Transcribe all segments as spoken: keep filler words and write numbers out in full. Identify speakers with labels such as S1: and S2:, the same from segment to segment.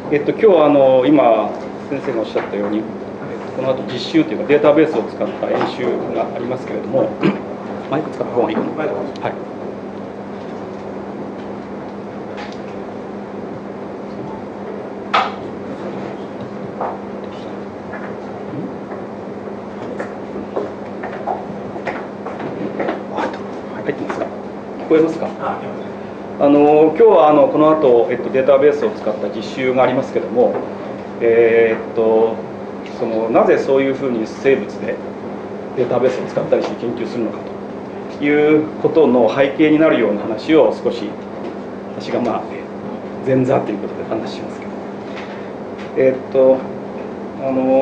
S1: えっと、今日はあの今先生がおっしゃったように、えっと、この後実習というかデータベースを使った演習がありますけれども、マイク使った方がいいかな。はい。入ってますか？聞こえますか？あの今日はあのこの後、えっと、データベースを使った実習がありますけども、えー、っとそのなぜそういうふうに生物でデータベースを使ったりして研究するのかということの背景になるような話を少し私がまあ前座ということで話しますけど、えー、っとあの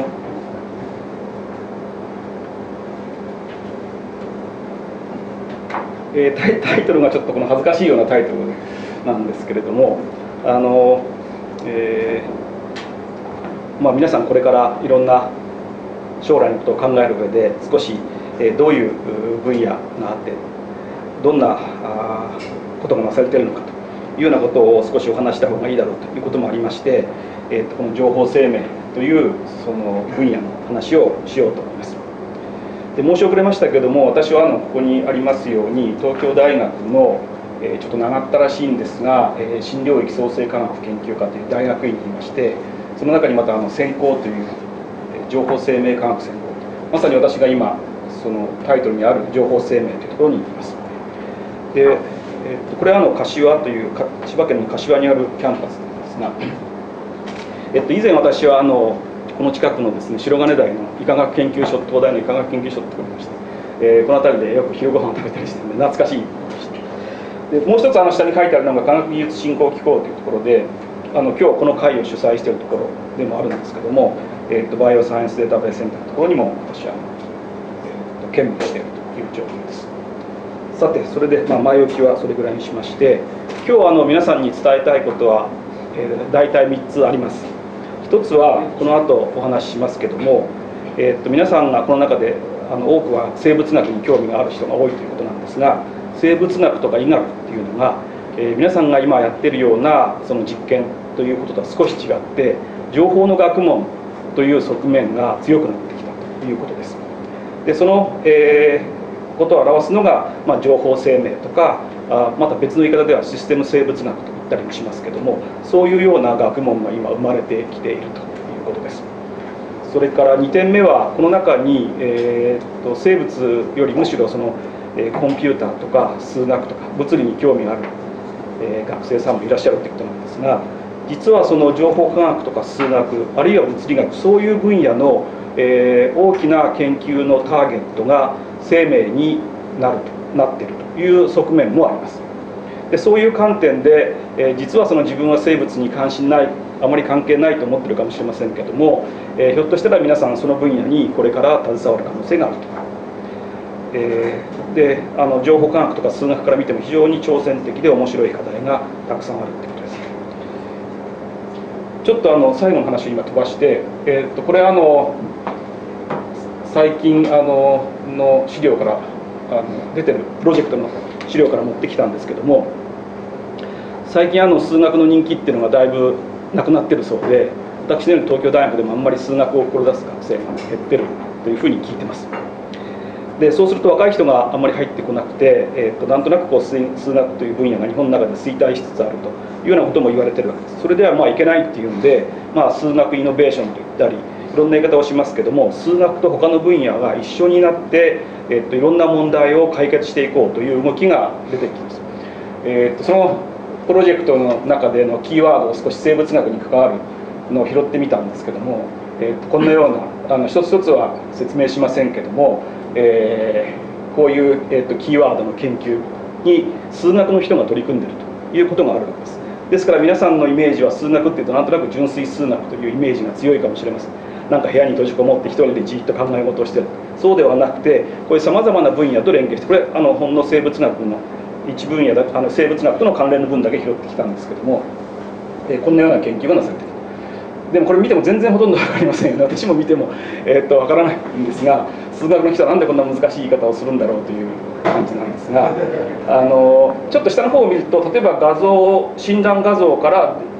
S1: えー、タイ、タイトルがちょっとこの恥ずかしいようなタイトルなんですけれども、あの、えーまあ、皆さんこれからいろんな将来のことを考える上で少し、えー、どういう分野があってどんなあことがなされているのかというようなことを少しお話した方がいいだろうということもありまして、えー、とこの情報生命というその分野の話をしようと思います。で申し遅れましたけれども、私はあのここにありますように東京大学の、えー、ちょっと長ったらしいんですが、えー、新領域創生科学研究科という大学院にいまして、その中にまたあの専攻という、えー、情報生命科学専攻、まさに私が今そのタイトルにある情報生命というところにいます。で、えー、これはあの柏という千葉県の柏にあるキャンパスなんですが、えっと、以前私はあのこの近くのですね、白金台の医科学研究所、東大の医科学研究所ってところにいまして、えー、この辺りでよく昼ご飯を食べたりしてるんで懐かしいで、もう一つあの下に書いてあるのが科学技術振興機構というところで、あの今日この会を主催しているところでもあるんですけども、えー、とバイオサイエンスデータベースセンターのところにも私は、えー、と兼務しているという状況です。さて、それで、まあ、前置きはそれぐらいにしまして、今日あの皆さんに伝えたいことは、えー、大体みっつあります。一つはこの後お話ししますけども、えー、っと皆さんがこの中であの多くは生物学に興味がある人が多いということなんですが、生物学とか医学っていうのが、えー、皆さんが今やっているようなその実験ということとは少し違って、情報の学問という側面が強くなってきたということです。でその、えー、ことを表すのが、まあ、情報生命とか、あまた別の言い方ではシステム生物学と言ったりもしますけども、そういうような学問が今生まれてきているということです。それからにてんめはこの中に、えー、と生物よりむしろその、えー、コンピューターとか数学とか物理に興味がある、えー、学生さんもいらっしゃるということなんですが、実はその情報科学とか数学あるいは物理学、そういう分野の、えー、大きな研究のターゲットが生命になるとなっているという側面もあります。でそういう観点で、えー、実はその自分は生物に関心ない、あまり関係ないと思ってるかもしれませんけども、えー、ひょっとしたら皆さんその分野にこれから携わる可能性があると、えー、であの情報科学とか数学から見ても非常に挑戦的で面白い課題がたくさんあるということです。ちょっとあの最後の話を今飛ばして、えー、っとこれはあの最近あのの資料からあの出てるプロジェクトの資料から持ってきたんですけども、最近あの数学の人気っていうのがだいぶなくなってるそうで、私のように東京大学でもあんまり数学を志す学生が減ってるというふうに聞いてます。でそうすると若い人があんまり入ってこなくて、えー、となんとなくこう数学という分野が日本の中で衰退しつつあるというようなことも言われてるわけです。それではまあいけないっていうんで、まあ、数学イノベーションと言ったりいろんな言い方をしますけども、数学と他の分野が一緒になって、えー、といろんな問題を解決していこうという動きが出てきます。えー、とそのプロジェクトの中でのキーワードを少し生物学に関わるのを拾ってみたんですけども、えー、とこんなようなあの一つ一つは説明しませんけども、えー、こういう、えー、とキーワードの研究に数学の人が取り組んでいるということがあるわけです。ですから皆さんのイメージは数学っていうとなんとなく純粋数学というイメージが強いかもしれません。なんか部屋に閉じこもって一人でじっと考え事をしている、そうではなくて、こういうさまざまな分野と連携して、これあのほんの生物学の一分野だ、あの生物学との関連の分だけ拾ってきたんですけども、えー、こんなような研究がなされている。でもこれ見ても全然ほとんど分かりませんよね。私も見ても、えー、っと分からないんですが、数学の人はなんでこんな難しい言い方をするんだろうという感じなんですが、あのちょっと下の方を見ると、例えば画像診断画像から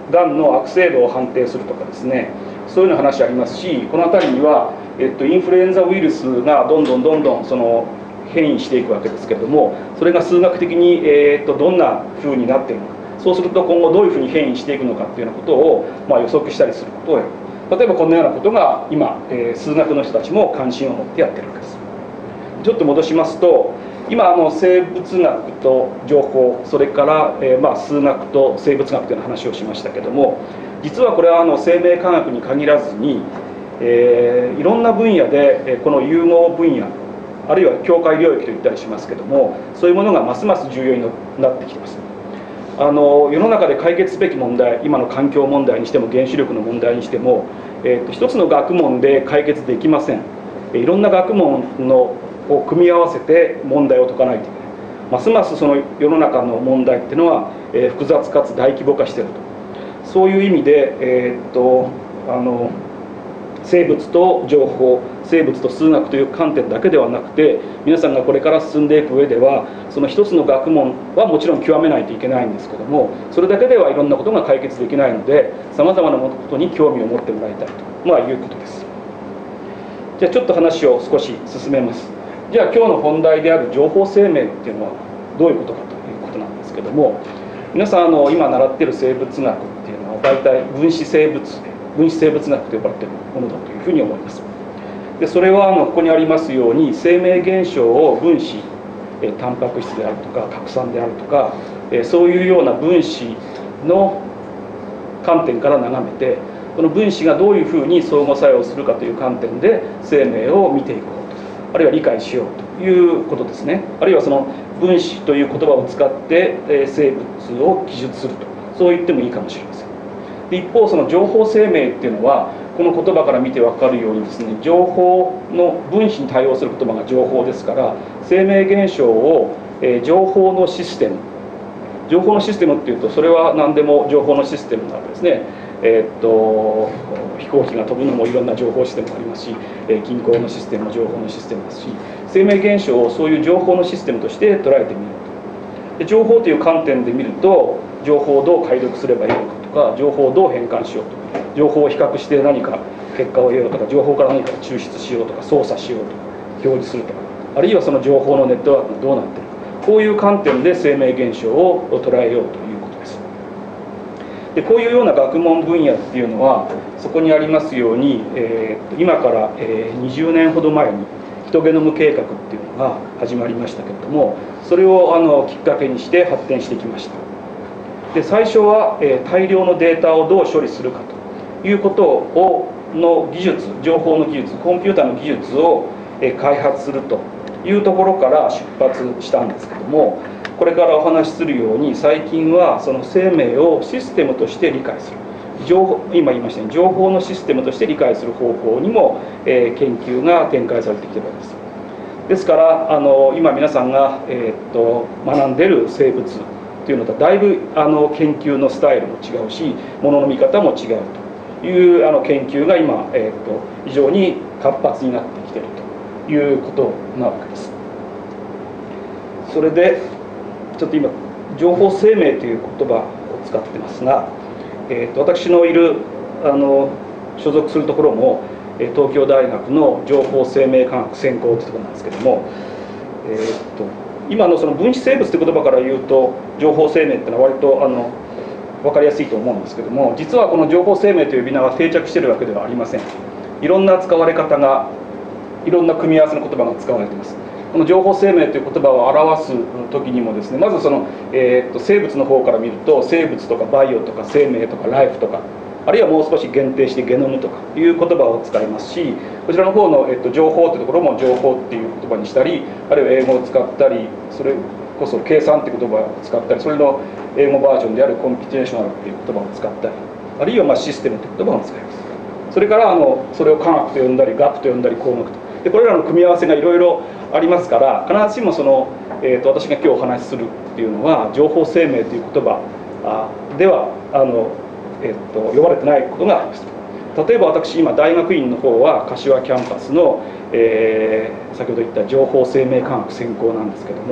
S1: がんの悪性度を判定するとかですね、そういうような話ありますし、この辺りには、えっと、インフルエンザウイルスがどんどんどんどんその変異していくわけですけれども、それが数学的に、えー、っとどんな風になっているのか、そうすると今後どういうふうに変異していくのかっていうようなことを、まあ、予測したりすることをやる。例えばこんなようなことが今、えー、数学の人たちも関心を持ってやってるわけです。ちょっと戻しますと、今あの生物学と情報、それから、えーまあ、数学と生物学という話をしましたけども、実はこれはあの生命科学に限らずに、えー、いろんな分野で、えー、この融合分野、あるいは境界領域と言ったりしますけども、そういうものがますます重要になってきています。あの世の中で解決すべき問題、今の環境問題にしても原子力の問題にしても、えー、と一つの学問で解決できません。いろんな学問のを組み合わせて問題を解かないといけない。ますますその世の中の問題っていうのは、えー、複雑かつ大規模化していると。そういう意味で、えー、っとあの生物と情報、生物と数学という観点だけではなくて、皆さんがこれから進んでいく上では、その一つの学問はもちろん極めないといけないんですけども、それだけではいろんなことが解決できないので、さまざまなことに興味を持ってもらいたいと、まあ、いうことです。じゃあちょっと話を少し進めます。じゃあ今日の本題である情報生命っていうのはどういうことかということなんですけども、皆さんあの今習っている生物学っていうのは大体分子生物分子生物学と呼ばれているものだというふうに思います。でそれはあのここにありますように、生命現象を分子、えタンパク質であるとか核酸であるとか、えそういうような分子の観点から眺めて、この分子がどういうふうに相互作用するかという観点で生命を見ていこうと、あるいは理解しようということですね。あるいはその分子という言葉を使って生物を記述すると、そう言ってもいいかもしれません。で一方その情報生命っていうのは、この言葉から見て分かるようにですね、情報の分子に対応する言葉が情報ですから、生命現象を、えー、情報のシステム、情報のシステムっていうと、それは何でも情報のシステムなわけですね。えー、っと飛行機が飛ぶのもいろんな情報システムがありますし、えー、銀行のシステムも情報のシステムですし、生命現象をそういう情報のシステムとして捉えてみると。で情報という観点で見ると、情報をどう解読すればいいのかとか、情報をどう変換しようとか、情報を比較して何か結果を得ようとか、情報から何か抽出しようとか、操作しようとか、表示するとか、あるいはその情報のネットワークがどうなっているか、こういう観点で生命現象を捉えようということです。でこういうような学問分野っていうのは、そこにありますように、えー、今から、えー、にじゅうねんほど前にヒトゲノム計画っていうのが始まりましたけれども、それをあのきっかけにして発展してきました。で最初は、えー、大量のデータをどう処理するかということをの技術、情報の技術、コンピューターの技術を、えー、開発するというところから出発したんですけども、これからお話しするように、最近はその生命をシステムとして理解する、情報今言いましたように情報のシステムとして理解する方向にも、えー、研究が展開されてきているわけです。ですからあの今皆さんが、えー、っと学んでいる生物というのとはだいぶあの研究のスタイルも違うし、ものの見方も違うというあの研究が今、えー、っと非常に活発になってきているということなわけです。それでちょっと今情報生命という言葉を使ってますが、えー、と私のいるあの所属するところも東京大学の情報生命科学専攻というところなんですけども、えー、と今のその分子生物という言葉から言うと、情報生命っていうのは割とあの分かりやすいと思うんですけども、実はこの情報生命という呼び名は定着しているわけではありません。いろんな使われ方が、いろんな組み合わせの言葉が使われています。この情報生命という言葉を表す時にもですね、まずその、えー、と生物の方から見ると、生物とかバイオとか生命とかライフとか、あるいはもう少し限定してゲノムとかいう言葉を使いますし、こちらの方の、えー、と情報というところも情報っていう言葉にしたり、あるいは英語を使ったり、それこそ計算っていう言葉を使ったり、それの英語バージョンであるコンピュテーショナルっていう言葉を使ったり、あるいはまあシステムという言葉を使います。それからあのそれを科学と呼んだり学と呼んだり工学と、でこれらの組み合わせがいろいろありますから、必ずしもその、えー、と私が今日お話しするっていうのは情報生命という言葉ではあの、えー、と呼ばれてないことがあります。例えば私今大学院の方は柏キャンパスの、えー、先ほど言った情報生命科学専攻なんですけども、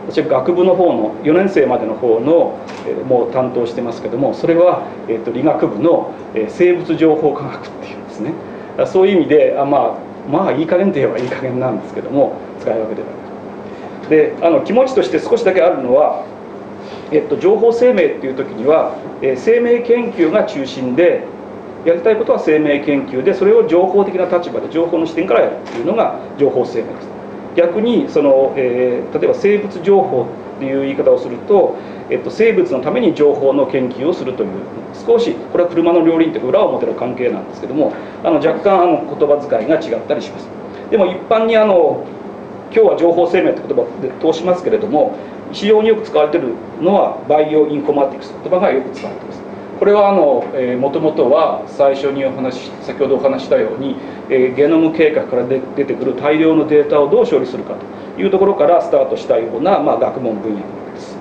S1: 私は学部の方のよねん生までの方の、えー、もう担当してますけども、それは、えー、と理学部の、えー、生物情報科学っていうんですね。そういう意味であ、まあ、まあいい加減といえばいい加減なんですけども、使い分けてたで、あの気持ちとして少しだけあるのは、えっと、情報生命っていう時には、えー、生命研究が中心で、やりたいことは生命研究で、それを情報的な立場で情報の視点からやるっていうのが情報生命です。逆にその、えー、例えば生物情報っていう言い方をすると、えっと、生物のために情報の研究をするという、少しこれは車の両輪というか裏表の関係なんですけども、あの若干あの言葉遣いが違ったりします。でも一般にあの今日は情報生命って言葉で通しますけれども、非常によく使われているのはバイオインフォマティクスという言葉がよく使われています。これはあの、えー、もともとは最初にお話先ほどお話したように、えー、ゲノム計画からで出てくる大量のデータをどう処理するかというところからスタートしたような、まあ、学問分野なわけです。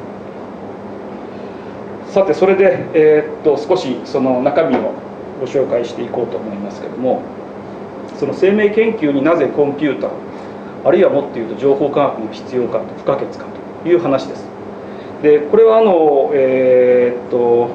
S1: さてそれで、えー、っと少しその中身をご紹介していこうと思いますけども、その生命研究になぜコンピューター、あるいはもっと言うと情報科学の必要かと不可欠かという話です。でこれはあのえー、っと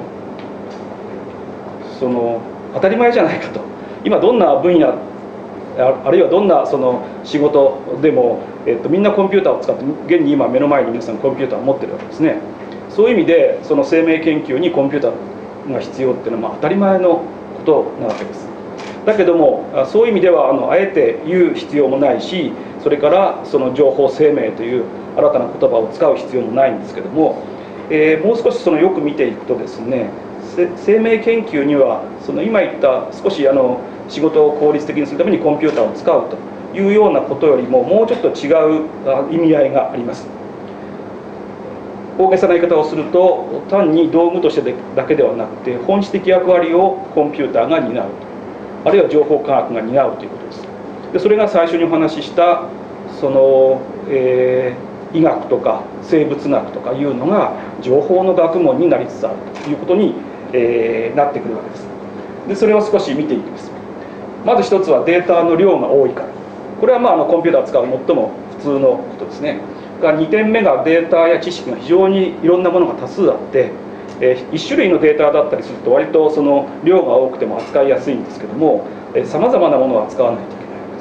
S1: その当たり前じゃないかと、今どんな分野あるいはどんなその仕事でも、えっと、みんなコンピューターを使って、現に今目の前に皆さんコンピューターを持ってるわけですね。そういう意味でその生命研究にコンピューターが必要っていうのはまあ当たり前のことなわけです。だけどもそういう意味ではあのあえて言う必要もないし、それからその情報生命という新たな言葉を使う必要もないんですけども、えー、もう少しそのよく見ていくとですね、生命研究にはその今言った少しあの仕事を効率的にするためにコンピューターを使うというようなことよりももうちょっと違う意味合いがあります。大げさな言い方をすると、単に道具としてだけではなくて本質的役割をコンピューターが担うと、あるいは情報科学が担うということです。でそれが最初にお話ししたその、えー、医学とか生物学とかいうのが情報の学問になりつつあるということに、えー、なってくるわけです。でそれを少し見ていきます。まず一つはデータの量が多いから、これはまああのコンピューターを使う最も普通のことですね。にてんめがデータや知識が非常にいろんなものが多数あって、えー、いち種類のデータだったりすると割とその量が多くても扱いやすいんですけども、さまざまなものを扱わないといけないわけです。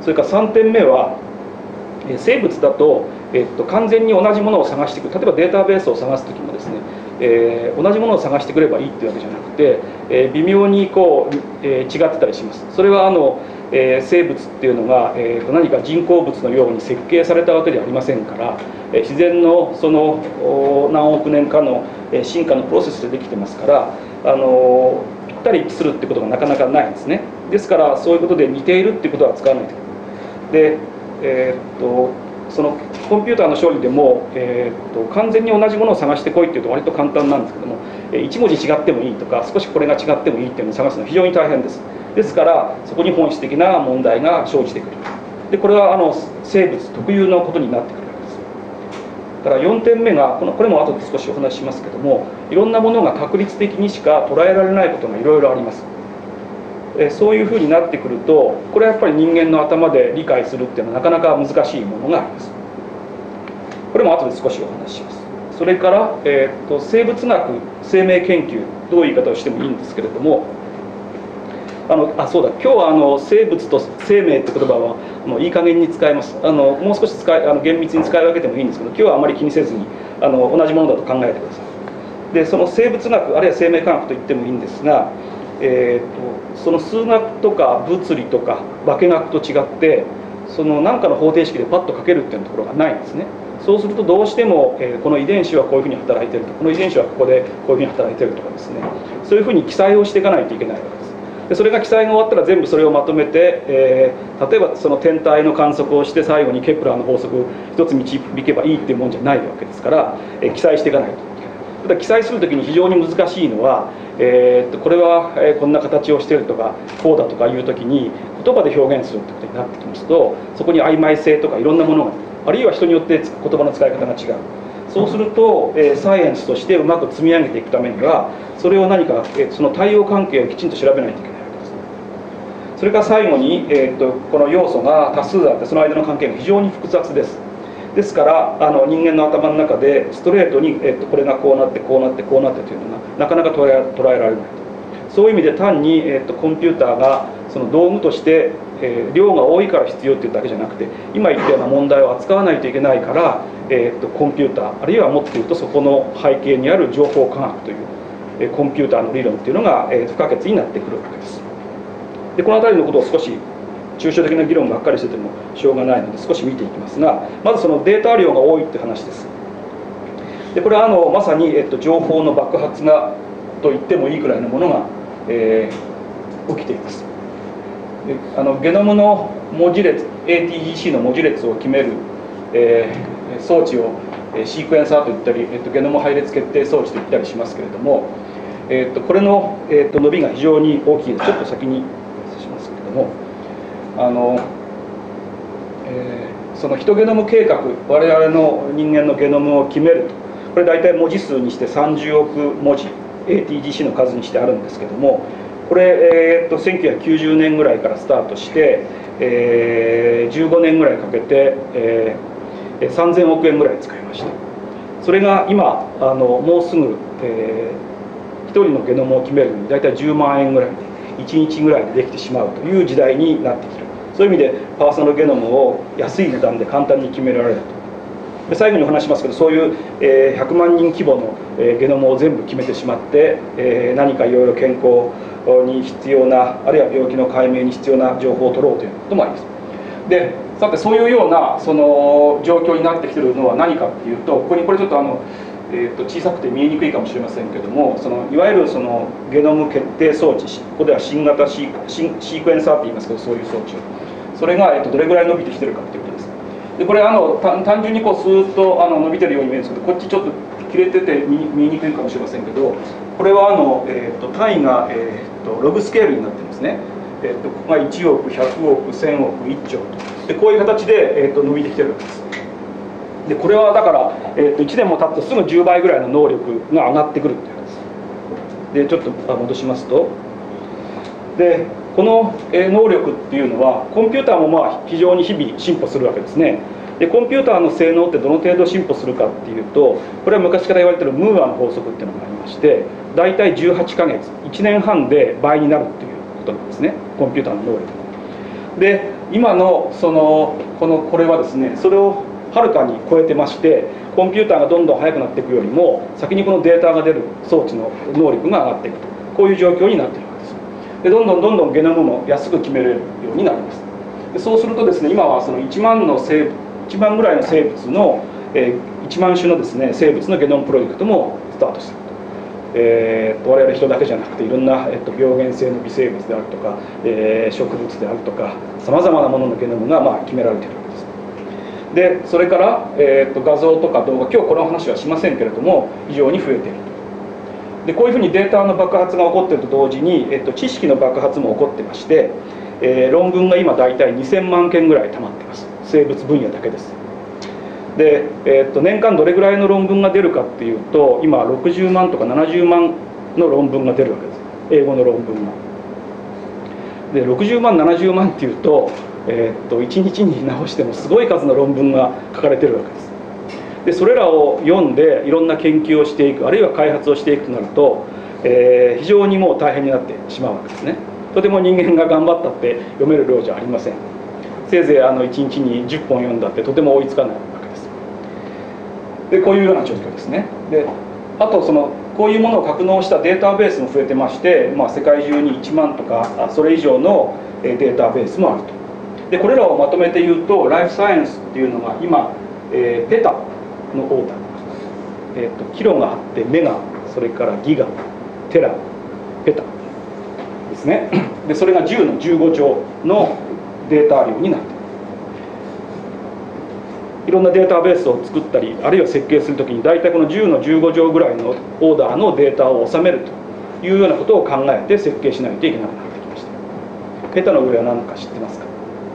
S1: それからさんてんめは、えー、生物だと、えー、っと完全に同じものを探していく、例えばデータベースを探す時もですね、えー、同じものを探してくればいいっていうわけじゃなくて、えー、微妙にこう、えー、違ってたりします。それはあのえー、生物っていうのが、えー、と何か人工物のように設計されたわけではありませんから、えー、自然のその何億年かの進化のプロセスでできてますから、あのー、ぴったり一致するってことがなかなかないんですね。ですからそういうことで似ているっていうことは使わないといけない。で、えー、っとそのコンピューターの処理でも、えー、っと完全に同じものを探してこいっていうと割と簡単なんですけども、いち文字違ってもいいとか少しこれが違ってもいいっていうのを探すのは非常に大変です。ですからそこに本質的な問題が生じてくる。でこれはあの生物特有のことになってくるわけです。だからよんてんめがこのこれも後で少しお話ししますけども、いろんなものが確率的にしか捉えられないことがいろいろあります。えそういうふうになってくると、これはやっぱり人間の頭で理解するっていうのはなかなか難しいものがあります。これも後で少しお話しします。それから、えー、と生物学生命研究、どういう言い方をしてもいいんですけれども、あのあそうだ今日はあの生物と生命って言葉はもういい加減に使います。あのもう少し使いあの厳密に使い分けてもいいんですけど、今日はあまり気にせずにあの同じものだと考えてください。でその生物学あるいは生命科学と言ってもいいんですが、えー、とその数学とか物理とか化学と違ってその何かの方程式でパッと書けるっていうところがないんですね。そうするとどうしても、えー、この遺伝子はこういうふうに働いていると、この遺伝子はここでこういうふうに働いているとかですね、そういうふうに記載をしていかないといけないわけです。でそれが記載が終わったら全部それをまとめて、えー、例えばその天体の観測をして最後にケプラーの法則を一つ導けばいいっていうもんじゃないわけですから、えー、記載していかないといけない。ただ記載する時に非常に難しいのは、えー、とこれは、えー、こんな形をしているとかこうだとかいう時に言葉で表現するってことになってきますと、そこに曖昧性とかいろんなものが、あるいは人によって言葉の使い方が違う。そうすると、えー、サイエンスとしてうまく積み上げていくためにはそれを何か、えー、その対応関係をきちんと調べないといけないわけです。それから最後に、えー、とこの要素が多数あってその間の関係が非常に複雑です。 ですからあの人間の頭の中でストレートに、えっと、これがこうなってこうなってこうなってというのがなかなか捉え捉えられないと。そういう意味で単に、えっと、コンピューターがその道具として、えー、量が多いから必要っていうだけじゃなくて、今言ったような問題を扱わないといけないから、えっと、コンピューターあるいはもっと言うとそこの背景にある情報科学という、えー、コンピューターの理論っていうのが、えー、不可欠になってくるわけです。でこの辺りのことを少し抽象的な議論ばっかりしててもしょうがないので少し見ていきますが、まずそのデータ量が多いっていう話です。でこれはあのまさに、えっと、情報の爆発がと言ってもいいくらいのものが、えー、起きています。であのゲノムの文字列 エーティージーシー の文字列を決める、えー、装置をシークエンサーと言ったり、えっと、ゲノム配列決定装置と言ったりしますけれども、えっと、これの、えっと、伸びが非常に大きいです。ちょっと先にしますけれども、あの、えー、そのヒトゲノム計画、我々の人間のゲノムを決めると、これ大体文字数にしてさんじゅうおく文字 エーティージーシー の数にしてあるんですけども、これ、えー、とせんきゅうひゃくきゅうじゅうねんぐらいからスタートして、えー、じゅうごねんぐらいかけて、えー、さんぜんおくえんぐらい使いました。それが今あのもうすぐ、えー、ひとりのゲノムを決めるのに大体じゅうまんえんぐらいでいちにちぐらいでできてしまうという時代になってきている。そういう意味でパーソナルゲノムを安い値段で簡単に決められると。で最後にお話しますけど、そういう、えー、ひゃくまんにん規模の、えー、ゲノムを全部決めてしまって、えー、何かいろいろ健康に必要な、あるいは病気の解明に必要な情報を取ろうということもあります。でさてそういうようなその状況になってきているのは何かっていうと、ここにこれちょっとあの、えー、と小さくて見えにくいかもしれませんけども、そのいわゆるそのゲノム決定装置、ここでは新型シーシークエンサーって言いますけど、そういう装置を、それが、えー、とどれぐらい伸びてきてるかっていうことです。でこれあの単純にこうスーッとあの伸びてるように見えるんですけど、こっちちょっと切れてて見見えにくいかもしれませんけど、これはあの、えー、と単位が、えー、とログスケールになってますね。えー、とここがいちおく、ひゃくおく、せんおく、いっちょうと、でこういう形で、えー、と伸びてきてるわけです。でこれはだから、えー、といちねんも経つとすぐじゅうばいぐらいの能力が上がってくるということです。でちょっと戻しますと、でこの能力っていうのはコンピューターもまあ非常に日々進歩するわけですね。でコンピューターの性能ってどの程度進歩するかっていうと、これは昔から言われているムーアの法則っていうのがありまして、大体じゅうはちかげつ、いちねんはんで倍になるっていうことなんですね、コンピューターの能力。で今のそのこのこれはですね、それをはるかに超えてまして、コンピューターがどんどん速くなっていくよりも先にこのデータが出る装置の能力が上がっていくと、こういう状況になっているわけです。でどんどんどんどんゲノムも安く決めれるようになります。でそうするとですね、今はそのいちまんの生物いちまんぐらいの生物の、えー、いちまん種のですね生物のゲノムプロジェクトもスタートしていると。えー、我々人だけじゃなくていろんな、えっと、病原性の微生物であるとか、えー、植物であるとかさまざまなもののゲノムが、まあ、決められているわけです。でそれから、えー、っと画像とか動画、今日この話はしませんけれども非常に増えていると。でこういうふうにデータの爆発が起こっていると同時に、えっと、知識の爆発も起こってまして、えー、論文が今大体にせんまんけんぐらい溜まっています。生物分野だけです。で、えー、っと年間どれぐらいの論文が出るかっていうと、今ろくじゅうまんとかななじゅうまんの論文が出るわけです。英語の論文が。でろくじゅうまんななじゅうまんっていうと、えー、っといちにちに直してもすごい数の論文が書かれてるわけです。でそれらを読んでいろんな研究をしていく、あるいは開発をしていくとなると、えー、非常にもう大変になってしまうわけですね。とても人間が頑張ったって読める量じゃありません。せいぜいあのいちにちにじゅっぽん読んだってとても追いつかないわけです。でこういうような状況ですね。であとそのこういうものを格納したデータベースも増えてまして、まあ、世界中にいちまんとかそれ以上のデータベースもあると。でこれらをまとめて言うと、ライフサイエンスっていうのが今、えー、ペタのオーダー、えー、とキロがあってメガ、それからギガ、テラ、ペタですね。でそれがじゅうのじゅうごちょうのデータ量になっている。いろんなデータベースを作ったり、あるいは設計するときに大体このじゅうのじゅうごちょうぐらいのオーダーのデータを収めるというようなことを考えて設計しないといけなくなってきました。ペタの上は何か知ってますか？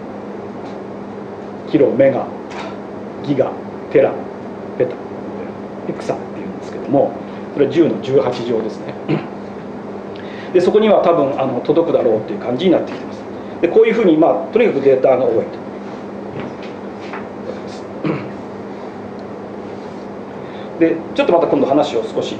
S1: キロ、メガ、ギガ、テラ、ペタ、エクサっていうんですけども、それはじゅうのじゅうはちじょうですね。でそこには多分あの届くだろうっていう感じになってきてます。でこういうふうに、まあ、とにかくデータが多いと。 でちょっとまた今度話を少し、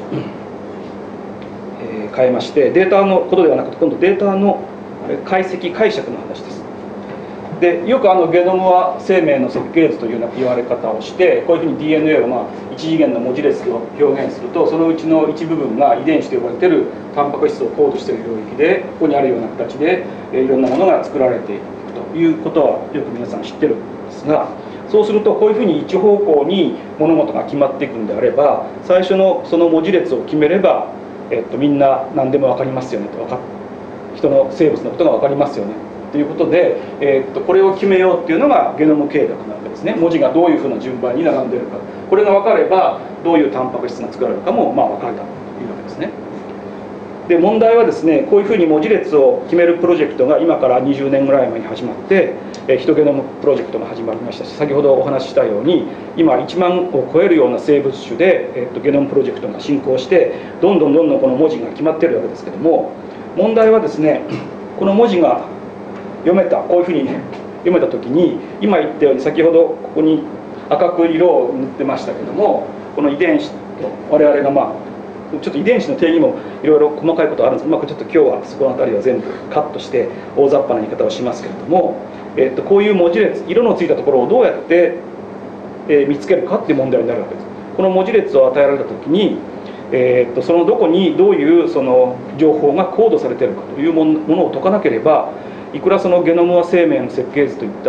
S1: えー、変えまして、データのことではなくて今度データの解析解釈の話です。でよくあのゲノムは生命の設計図というような言われ方をして、こういうふうに ディーエヌエー をまあ一次元の文字列を表現すると、そのうちの一部分が遺伝子と呼ばれているタンパク質をコードしている領域で、ここにあるような形でいろんなものが作られていくということはよく皆さん知ってるんですが、そうするとこういうふうに一方向に物事が決まっていくんであれば、最初のその文字列を決めれば、えっと、みんな何でも分かりますよねと、分か人の生物のことが分かりますよねということで、えー、っとこれを決めようっていうのがゲノム計画なわけですね。文字がどういうふうな順番に並んでいるか、これが分かればどういうタンパク質が作られるかもまあ分かるというわけですね。で問題はですね、こういうふうに文字列を決めるプロジェクトが今からにじゅうねんぐらい前に始まって、えー、ヒトゲノムプロジェクトが始まりましたし、先ほどお話ししたように今いちまんを超えるような生物種で、えー、っとゲノムプロジェクトが進行して、どんどんどんどんこの文字が決まっているわけですけども、問題はですね、この文字が読めた、こういうふうに読めた時に、今言ったように先ほどここに赤く色を塗ってましたけども、この遺伝子と我々がまあちょっと遺伝子の定義もいろいろ細かいことあるんですが、うまくちょっと今日はそこの辺りは全部カットして大雑把な言い方をしますけれども、えっとこういう文字列、色のついたところをどうやって、えー、見つけるかっていう問題になるわけです。この文字列を与えられた時に、えー、とそのどこにどういうその情報がコードされているかというものを解かなければ、いくらそのゲノムは生命の設計図といったって、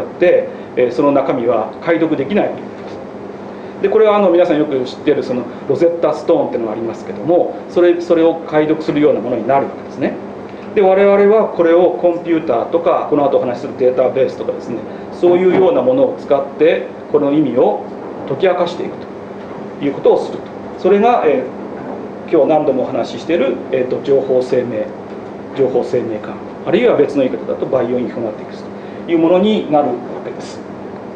S1: えー、その中身は解読できないということです。でこれはあの皆さんよく知っているそのロゼッタストーンっていうのがありますけども、それそれを解読するようなものになるわけですね。で我々はこれをコンピューターとか、この後お話しするデータベースとかですね、そういうようなものを使ってこの意味を解き明かしていくということをすると。それが、えー今日何度もお話ししている、えー、と情報生命情報生命感、あるいは別の言い方だとバイオインフォマティクスというものになるわけです。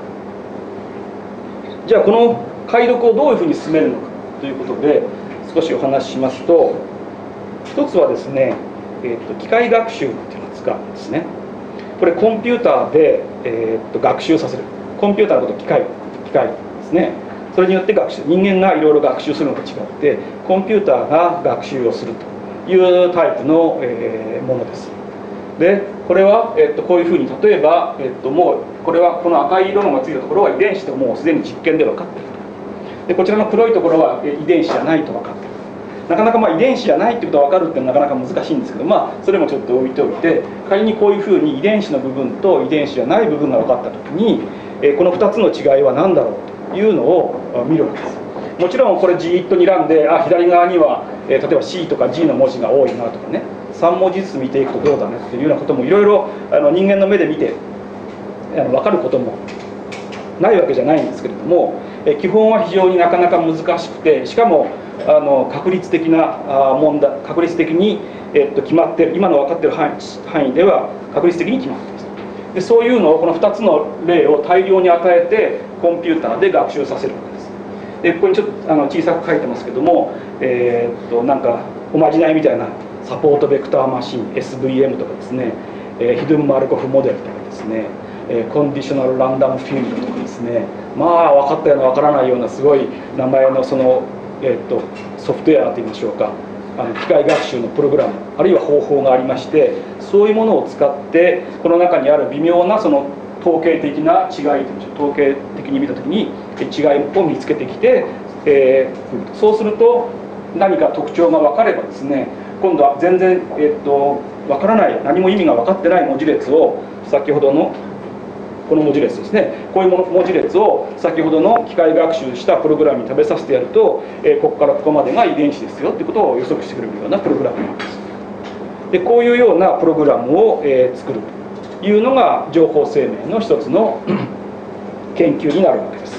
S1: じゃあこの解読をどういうふうに進めるのかということで少しお話ししますと、一つはですね、えー、と機械学習というのを使うんですね。これコンピューターで、えー、と学習させる、コンピューターのことを機械機械ですね。それによって学習、人間がいろいろ学習するのと違って、コンピューターが学習をするというタイプの、えー、ものです。でこれは、えっと、こういうふうに例えば、えっと、もうこれはこの赤い色のがついたところは遺伝子ともうすでに実験で分かっていると。でこちらの黒いところは遺伝子じゃないと分かっている。なかなかまあ遺伝子じゃないってことが分かるっていうのはなかなか難しいんですけど、まあそれもちょっと置いておいて、仮にこういうふうに遺伝子の部分と遺伝子じゃない部分が分かったときに、えー、このふたつの違いは何だろうというのを見るわけです。もちろんこれじーっと睨んで、あ左側には、えー、例えば C とか G の文字が多いなとかね、さん文字ずつ見ていくとどうだねっていうようなこともいろいろ人間の目で見てあの分かることもないわけじゃないんですけれども、えー、基本は非常になかなか難しくて、しかもあの確率的な問題、確率的に、えー、っと決まっている、今の分かっている範囲、範囲では確率的に決まっている。でそういうのをこのふたつの例を大量に与えてコンピューターで学習させるわけです。でここにちょっとあの小さく書いてますけども、えー、っとなんかおまじないみたいなサポートベクターマシン エスブイエム とかですね、えー、ヒドゥン・マルコフモデルとかですね、えー、コンディショナル・ランダム・フィールドとかですね、まあ分かったような分からないようなすごい名前のその、えー、っとソフトウェアといいましょうか、あの機械学習のプログラムあるいは方法がありまして、そういうものを使ってこの中にある微妙なその統計的な違いといいましょう、統計的に見た時に違いを見つけてきて、えー、そうすると何か特徴が分かればですね、今度は全然、えー、っと分からない、何も意味が分かってない文字列を先ほどのこの文字列ですね、こういう文字列を先ほどの機械学習したプログラムに食べさせてやると、えー、ここからここまでが遺伝子ですよってことを予測してくれるようなプログラムなんです。でこういうようなプログラムを、えー、作るというのが情報生命の一つの研究になるわけです。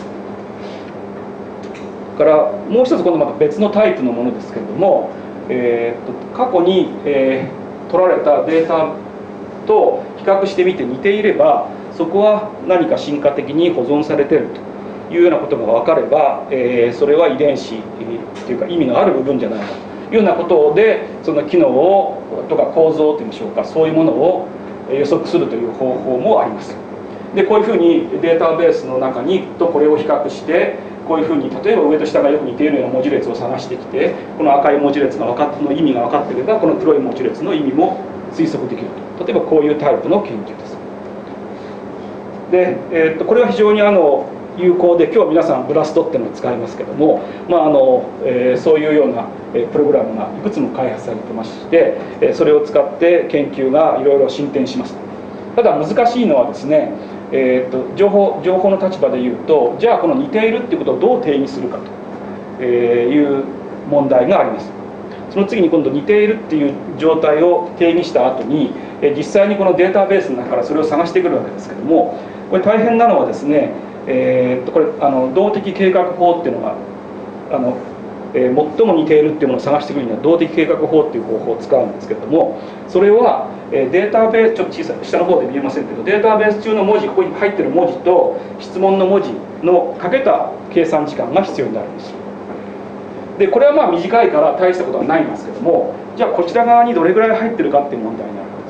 S1: からもう一つ今度また別のタイプのものですけれども、えー、と過去に、えー、取られたデータと比較してみて似ていれば、そこは何か進化的に保存されているというようなことが分かれば、えー、それは遺伝子というか意味のある部分じゃないかというようなことで、その機能をとか構造といいましょうか、そういうものを予測するという方法もあります。でこういうふうにデータベースの中にとこれを比較して、 こういうふうに例えば上と下がよく似ているような文字列を探してきて、この赤い文字列が分かっの意味が分かっていればこの黒い文字列の意味も推測できると。例えばこういうタイプの研究です。で、えー、っとこれは非常にあの有効で、今日は皆さんブラストっていうのを使いますけども、まああのえー、そういうようなプログラムがいくつも開発されてまして、それを使って研究がいろいろ進展します。ただ難しいのはですね、えー、と情報情報の立場で言うと、じゃあこの似ているっていうことをどう定義するかという問題があります。その次に今度似ているっていう状態を定義した後に、実際にこのデータベースの中からそれを探してくるわけですけども、これ大変なのはですね、えー、とこれあの動的計画法っていうのがあの、えー、最も似ているっていうものを探してくるには動的計画法っていう方法を使うんですけれども、それはデータベース、ちょっと小さい下の方で見えませんけど、データベース中の文字、ここに入ってる文字と質問の文字のかけた計算時間が必要になるんです。でこれはまあ短いから大したことはないんですけども、じゃあこちら側にどれぐらい入ってるかっていう問題になるわ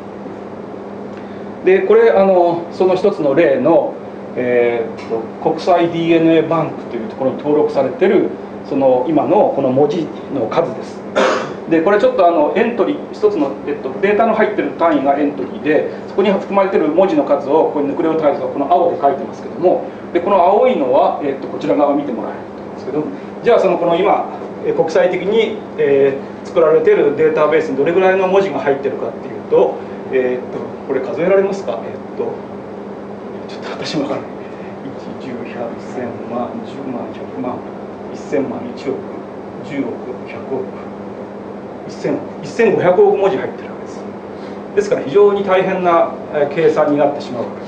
S1: けです。でこれあのその一つの例の、えー、と国際 ディーエヌエー バンクというところに登録されてるその今のこの文字の数です。でこれちょっとあのエントリー一つの、えっと、データの入ってる単位がエントリーで、そこに含まれてる文字の数をここにヌクレオタイドをこの青で書いてますけども、でこの青いのは、えっと、こちら側を見てもらえると思うんですけど、じゃあそのこの今国際的に、えー、作られているデータベースにどれぐらいの文字が入ってるかっていうと、えー、っとこれ数えられますか？えー、っとちょっと私も分からない。いち、じゅう、ひゃく、せんまん、じゅうまん、ひゃくまん、せんまん、いちおく、じゅうおく、ひゃくおく、せんごひゃくおく文字入ってるわけです。ですから非常に大変な計算になってしまうわけです。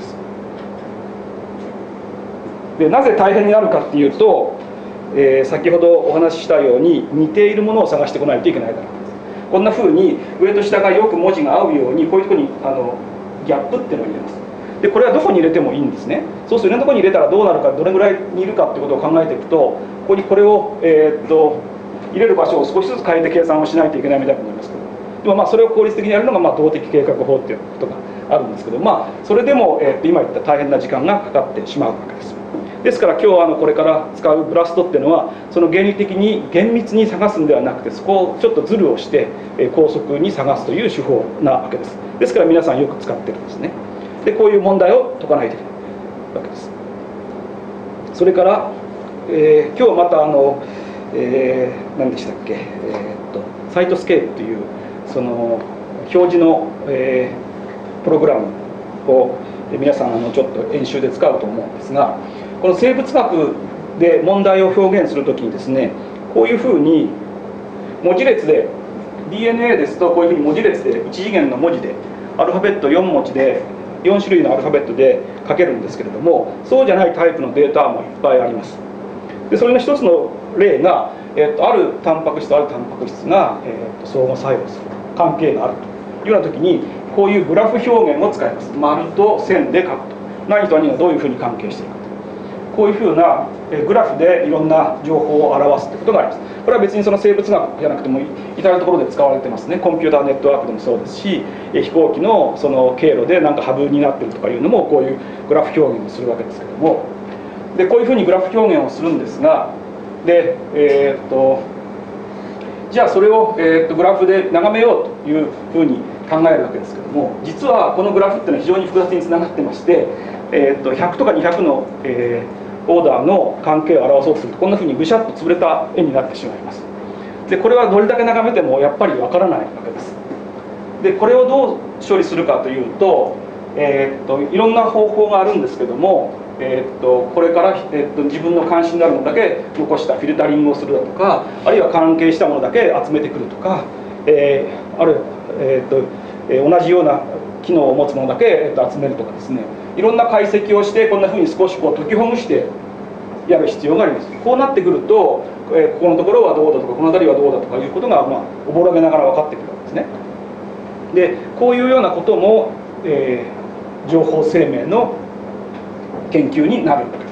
S1: でなぜ大変になるかっていうと、えー、先ほどお話ししたように似ているものを探してこないといけないからです。こんなふうに上と下がよく文字が合うようにこういうところにあのギャップっていうのを入れます。でこれはどこに入れてもいいんですね。そうするといろんなところに入れたらどうなるか、どれぐらいにいるかってことを考えていくと、ここにこれを、えー、っと入れる場所を少しずつ変えて計算をしないといけないみたいになりますけど、でもまあそれを効率的にやるのがまあ動的計画法っていうことがあるんですけど、まあそれでも、えー、っと今言った大変な時間がかかってしまうわけです。ですから今日あのこれから使うブラストっていうのは、その原理的に厳密に探すんではなくて、そこをちょっとズルをして、えー、高速に探すという手法なわけです。ですから皆さんよく使ってるんですね。でこういう問題を解かないといけないわけです。それから、えー、今日またあの、えー、何でしたっけ、えー、っとサイトスケールというその表示の、えー、プログラムを皆さんあのちょっと演習で使うと思うんですが、この生物学で問題を表現するときにですね、こういうふうに文字列で ディーエヌエー ですとこういうふうに文字列でいち次元の文字でアルファベットよん文字でよん種類のアルファベットで書けるんですけれども、そうじゃないタイプのデータもいっぱいあります。でそれの一つの例が、えー、とあるタンパク質とあるタンパク質が、えー、と相互作用する関係があるというような時に、こういうグラフ表現を使います。丸と線で書くと、何と何がどういうふうに関係しているかと、こういうふうなグラフでいろんな情報を表すということがあります。これは別にその生物学じゃなくても至るところで使われてますね。コンピューターネットワークでもそうですし、飛行機のその経路でなんかハブになってるとかいうのもこういうグラフ表現をするわけですけども、でこういうふうにグラフ表現をするんですが、で、えー、っとじゃあそれを、えー、っとグラフで眺めようというふうに考えるわけですけども、実はこのグラフっていうのは非常に複雑につながってまして、えー、っとひゃくとかにひゃくの、えーオーダーの関係を表そうとするとこんなふうにぐしゃっと潰れた絵になってしまいます。でこれはどれだけ眺めてもやっぱりわからないわけです。でこれをどう処理するかというと、えー、っといろんな方法があるんですけども、えー、っとこれから、えー、っと自分の関心のあるものだけ残したフィルタリングをするだとか、あるいは関係したものだけ集めてくるとか、えー、ある、えー、っとえー、同じような機能を持つものだけ、えー、っと集めるとかですね、いろんな解析をしてこんなふうに少しこう解きほぐしてやる必要があります。こうなってくると、えー、ここのところはどうだとかこの辺りはどうだとかいうことが、まあ、おぼろげながら分かってくるわけですね。でこういうようなことも、えー、情報生命の研究になるわけです。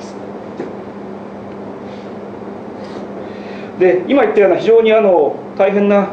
S1: で今言ったような非常にあの大変な、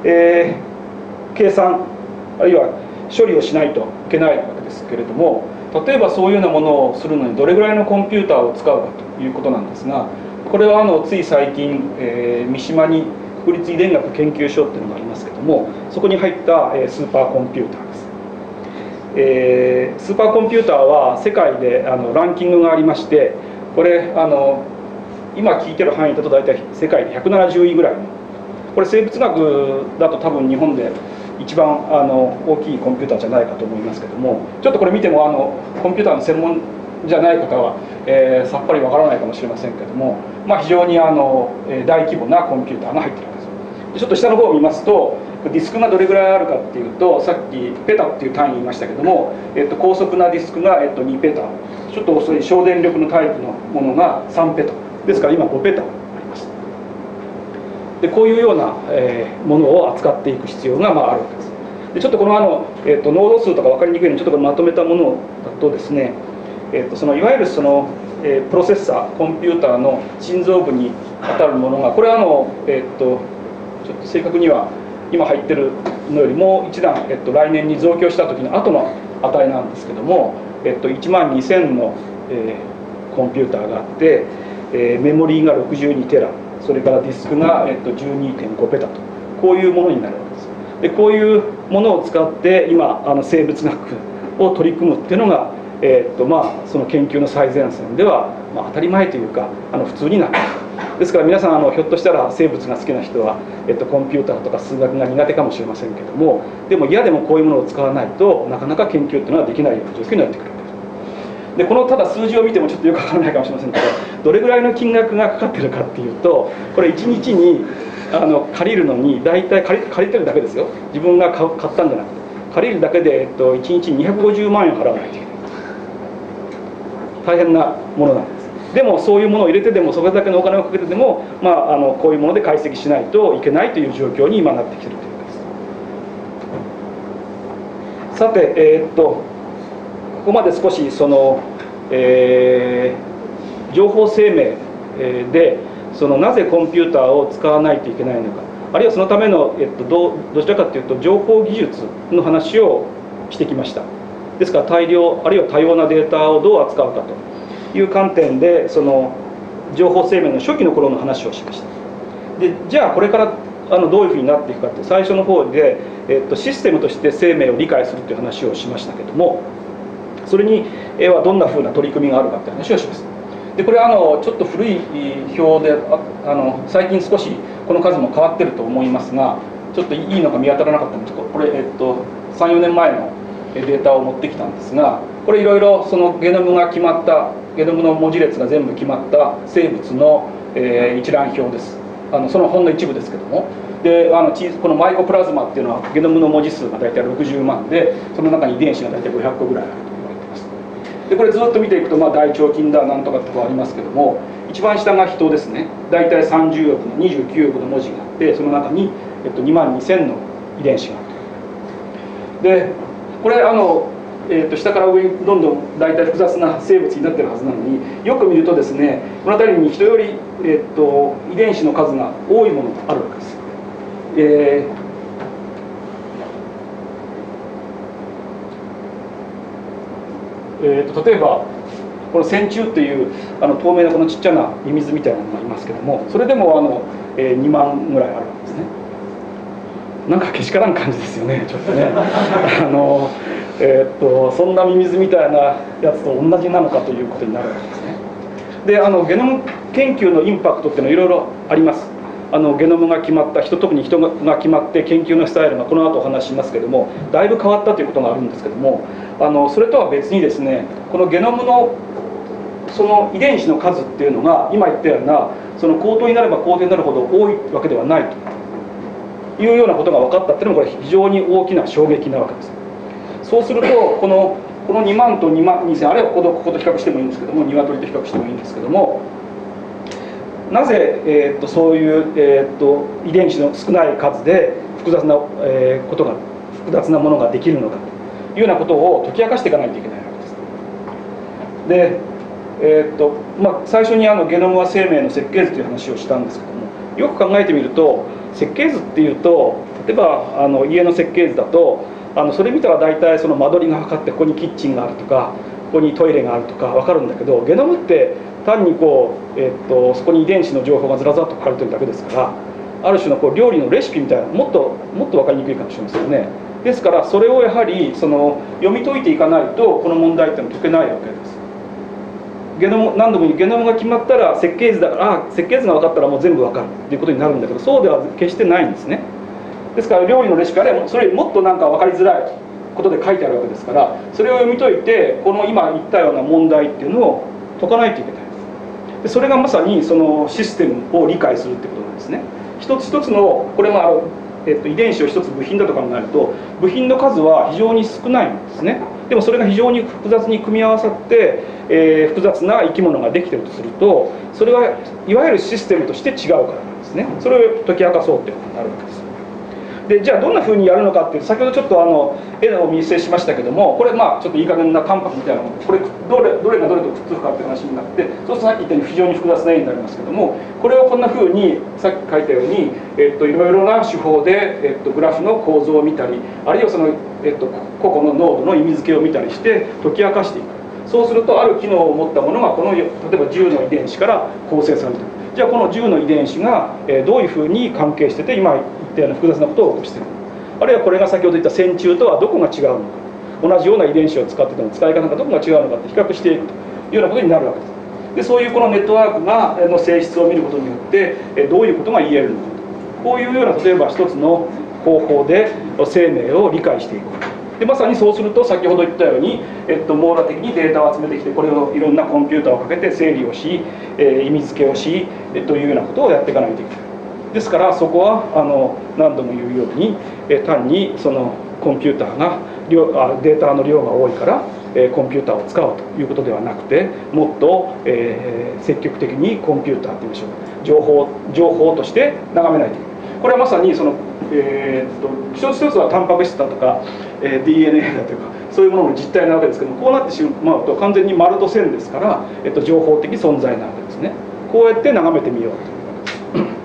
S1: えー、計算あるいは処理をしないといけないわけですけれども、 例えばそういうようなものをするのにどれぐらいのコンピューターを使うかということなんですが、これはあのつい最近、えー、三島に国立遺伝学研究所っていうのがありますけども、そこに入った、えー、スーパーコンピューターです。えー、スーパーコンピューターは世界であのランキングがありまして、これあの今聞いてる範囲だと大体世界でひゃくななじゅういぐらいの、これ生物学だと多分日本で一番あの大きいコンピューターじゃないかと思いますけども、ちょっとこれ見てもあのコンピューターの専門じゃない方は、えー、さっぱりわからないかもしれませんけども、まあ、非常にあの大規模なコンピューターが入ってるんです。ちょっと下の方を見ますと、ディスクがどれぐらいあるかっていうと、さっきペタっていう単位言いましたけども、えっと、高速なディスクが、えっと、にペタ、ちょっと遅い省電力のタイプのものがさんペタですから、今ごペタあります。でこういうような、えー、ものを扱っていく必要が、まあ、あるわけです。でちょっとこのあの、えっと、ノード数とか分かりにくいので、ちょっとこれまとめたものだとですね、えっと、そのいわゆるその、えー、プロセッサー、コンピューターの心臓部に当たるものが、これはあの、えっとちょっと正確には今入ってるのよりも一段、えっと、来年に増強した時の後の値なんですけども、えっと、いちまんにせんの、えー、コンピューターがあって、えー、メモリーがろくじゅうにテラ、それからディスクが、えっと、じゅうにてんごペタと、こういうものになるわけです。でこういうものを使って今あの生物学を取り組むっていうのが、えーっとまあ、その研究の最前線では、まあ、当たり前というかあの普通になっている。ですから皆さんあのひょっとしたら生物が好きな人は、えっと、コンピューターとか数学が苦手かもしれませんけども、でも嫌でもこういうものを使わないとなかなか研究っていうのはできないような状況になってくるわけです。でこのただ数字を見てもちょっとよくわからないかもしれませんけど、どれぐらいの金額がかかってるかっていうと、これいちにちにあの借りるのに大体借り借りてるだけですよ、自分が買買ったんじゃなくて借りるだけで、えっと、いちにちにひゃくごじゅうまんえん払わないといけない、大変なものなんです。でもそういうものを入れてでも、それだけのお金をかけてでも、まあ、あのこういうもので解析しないといけないという状況に今なってきているということです。さて、えー、っとここまで少しその、えー、情報生命でそのなぜコンピューターを使わないといけないのか、あるいはそのための、えっと、ど, どちらかというと情報技術の話をしてきました。ですから大量あるいは多様なデータをどう扱うかという観点で、その情報生命の初期の頃の話をしました。でじゃあこれからあのどういうふうになっていくかって、最初の方で、えっと、システムとして生命を理解するという話をしましたけども、それにはどんなふうな取り組みがあるかという話をします。でこれはあのちょっと古い表で、ああの最近少しこの数も変わってると思いますが、ちょっといいのが見当たらなかったんです。これ、えっと、さんよねんまえのデータを持ってきたんですが、これいろいろそのゲノムが決まった、ゲノムの文字列が全部決まった生物の、えー、一覧表です。あのそのほんの一部ですけども、であのこのマイコプラズマっていうのはゲノムの文字数が大体ろくじゅうまんで、その中に遺伝子が大体ごひゃっこぐらいあると言われています。でこれずっと見ていくと、まあ、大腸菌だなんとかってありますけども、一番下が人ですね。大体さんじゅうおくのにじゅうきゅうおくの文字があって、その中に、えっと、にまんにせんの遺伝子があると。でこれあの、えー、と下から上にどんどん大体複雑な生物になってるはずなのに、よく見るとですね、この辺りに人より、えー、と遺伝子の数が多いものがあるわけです。えーえー、と例えばこの線虫というあの透明なこのちっちゃなミミズみたいなのがいますけども、それでもあの、えー、にまんぐらいあるわけですね。なんかけしからん感じですよね、ちょっとね。あのえー、っとそんなミミズみたいなやつと同じなのかということになるわけですね。であのゲノム研究のインパクトっていうのはいろいろあります。あのゲノムが決まった人、特に人が決まって研究のスタイルがこの後お話ししますけども、だいぶ変わったということがあるんですけども、あのそれとは別にですね、このゲノムのその遺伝子の数っていうのが今言ったような、その高等になれば高等になるほど多いわけではないというようなことが分かったっていうのも、これ非常に大きな衝撃なわけです。そうするとこのこのにまんとにまんにせん、あるいはこことここと比較してもいいんですけども、鶏と比較してもいいんですけども、なぜ、えー、っとそういう、えー、っと遺伝子の少ない数で複雑な、えー、ことが複雑なものができるのかというようなことを解き明かしていかないといけないわけです。で、えーっとまあ、最初にあのゲノムは生命の設計図という話をしたんですけども、よく考えてみると、設計図っていうと、例えばあの家の設計図だと、あのそれ見たら大体その間取りが測って、ここにキッチンがあるとか、 こにトイレがあるとか分かるんだけど、ゲノムって単にこう、えっと、そこに遺伝子の情報がずらずらっと書かれてるだけですから、ある種のこう料理のレシピみたいな、もっともっと分かりにくいかもしれませんよね。ですからそれをやはりその読み解いていかないとこの問題っていうのは解けないわけです。ゲノム、何度も言うゲノムが決まったら設計図だから、あ設計図が分かったらもう全部分かるっていうことになるんだけど、そうでは決してないんですね。ですから料理のレシピあればそれよりもっとなんか分かりづらいことで書いてあるわけですから、それを読み解いてこの今言ったような問題っていうのを解かないといけない。でそれがまさにそのシステムを理解するってことなんですね。一つ一つのこれもあの、えっと、遺伝子を一つ部品だと考えると部品の数は非常に少ないんですね。でもそれが非常に複雑に組み合わさって、えー、複雑な生き物ができているとすると、それはいわゆるシステムとして違うからなんですね。それを解き明かそうってことになるわけです。でじゃあどんなふうにやるのかっていうと、先ほどちょっとあの絵を見せしましたけども、これまあちょっといい加減なタンパクみたいなもの、これどれどれがどれとくっつくかっていう話になって、そうするとさっき言ったように非常に複雑な絵になりますけども、これをこんなふうにさっき書いたように、えっと、いろいろな手法で、えっと、グラフの構造を見たり、あるいはその、えっと、個々の濃度の意味付けを見たりして解き明かしていく。そうするとある機能を持ったものがこの例えばじゅうの遺伝子から構成されている。じゃあこのじゅうの遺伝子がどういうふうに関係してて今言ったような複雑なことを起こしているのか、あるいはこれが先ほど言った線虫とはどこが違うのか、同じような遺伝子を使ってても使い方がどこが違うのかって比較していくというようなことになるわけです。でそういうこのネットワークがの性質を見ることによってどういうことが言えるのか、こういうような例えば一つの方法で生命を理解していく。でまさにそうすると先ほど言ったように、えっと、網羅的にデータを集めてきて、これをいろんなコンピューターをかけて整理をし、えー、意味付けをし、えというようなことをやっていかないといけない。ですからそこはあの何度も言うように、えー、単にそのコンピューターが量あデータの量が多いから、えー、コンピューターを使おうということではなくて、もっと、えー、積極的にコンピューターといいましょう、情報情報として眺めないといけない。これはまさにその、えー、っと一つ一つはタンパク質だとか、えー、ディーエヌエー だとかそういうものの実態なわけですけども、こうなってしまうと完全に丸と線ですから、えっと、情報的存在なわけですね。こうやって眺めてみようというわけです。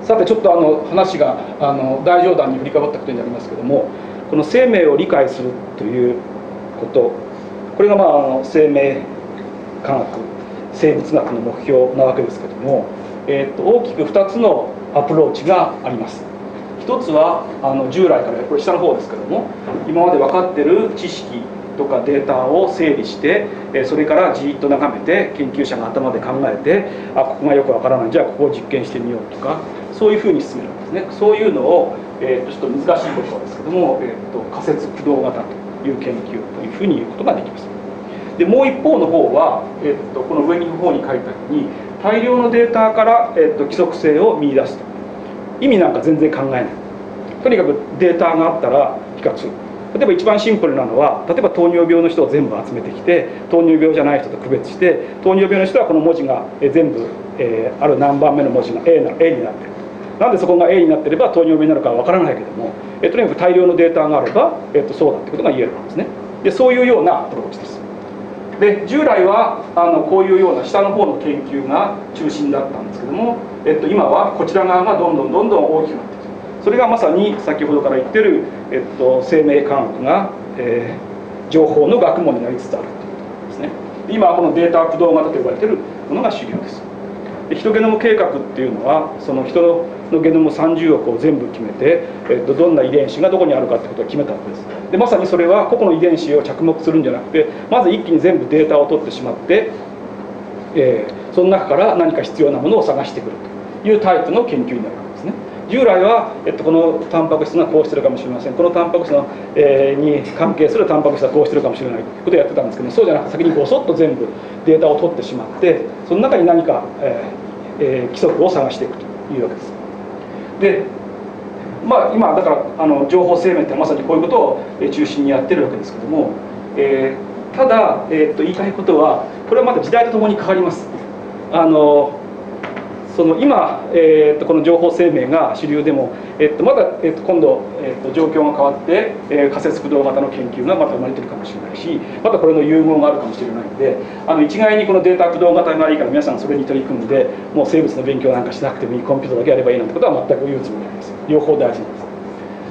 S1: さてちょっとあの話があの大冗談に振りかぶったことになりますけども、この生命を理解するということ、これがまああの生命科学生物学の目標なわけですけども、えー、と大きくふたつのアプローチがあります。一つはあの従来から、これ下の方ですけども、今まで分かっている知識とかデータを整理して、それからじっと眺めて研究者が頭で考えて、あここがよく分からない、じゃあここを実験してみようとか、そういうふうに進めるんですね。そういうのを、えー、とちょっと難しいことですけども、えー、と仮説駆動型という研究というふうに言うことができます。でもう一方の方は、えー、とこの上の方に書いたように大量のデータから、えー、と規則性を見出すと。意味なんか全然考えない。とにかくデータがあったら比較する。例えば一番シンプルなのは、例えば糖尿病の人を全部集めてきて糖尿病じゃない人と区別して、糖尿病の人はこの文字が全部、えー、ある何番目の文字が A な A になっている。なんでそこが A になっていれば糖尿病になるかは分からないけども、えー、とにかく大量のデータがあれば、えー、とそうだってことが言えるわけですね。でそういうようなアプローチです。で従来はあのこういうような下の方の研究が中心だったんですけども、えっと、今はこちら側がどんどんどんどん大きくなっている。それがまさに先ほどから言ってる、えっと、生命科学が、えー、情報の学問になりつつあるということですね。今はこのデータ駆動型と呼ばれているものが主流です。でヒトゲノム計画っていうのはその人のゲノムさんじゅうおくを全部決めて、えっと、どんな遺伝子がどこにあるかってことを決めたわけです。でまさにそれは個々の遺伝子を着目するんじゃなくて、まず一気に全部データを取ってしまって、えー、その中から何か必要なものを探してくるというタイプの研究になるわけですね。従来は、えっと、このタンパク質がこうしてるかもしれません、このタンパク質の、えー、に関係するタンパク質はこうしてるかもしれないということをやってたんですけど、そうじゃなくて先にごそっと全部データを取ってしまって、その中に何か、えーえー、規則を探していくというわけです。でまあ、今だからあの情報生命ってまさにこういうことを中心にやってるわけですけども、えー、ただ、えー、と言いたいことはこれはまた時代とともに変わります。あのその今、えー、とこの情報生命が主流でも、えー、とまだ、えー、と今度、えー、と状況が変わって、えー、仮説駆動型の研究がまた生まれてるかもしれないし、またこれの融合があるかもしれないので、あの一概にこのデータ駆動型がいいから皆さんそれに取り組んでもう生物の勉強なんかしなくてもいい、コンピューターだけやればいいなんてことは全く言うつもりないです。両方大事なんです。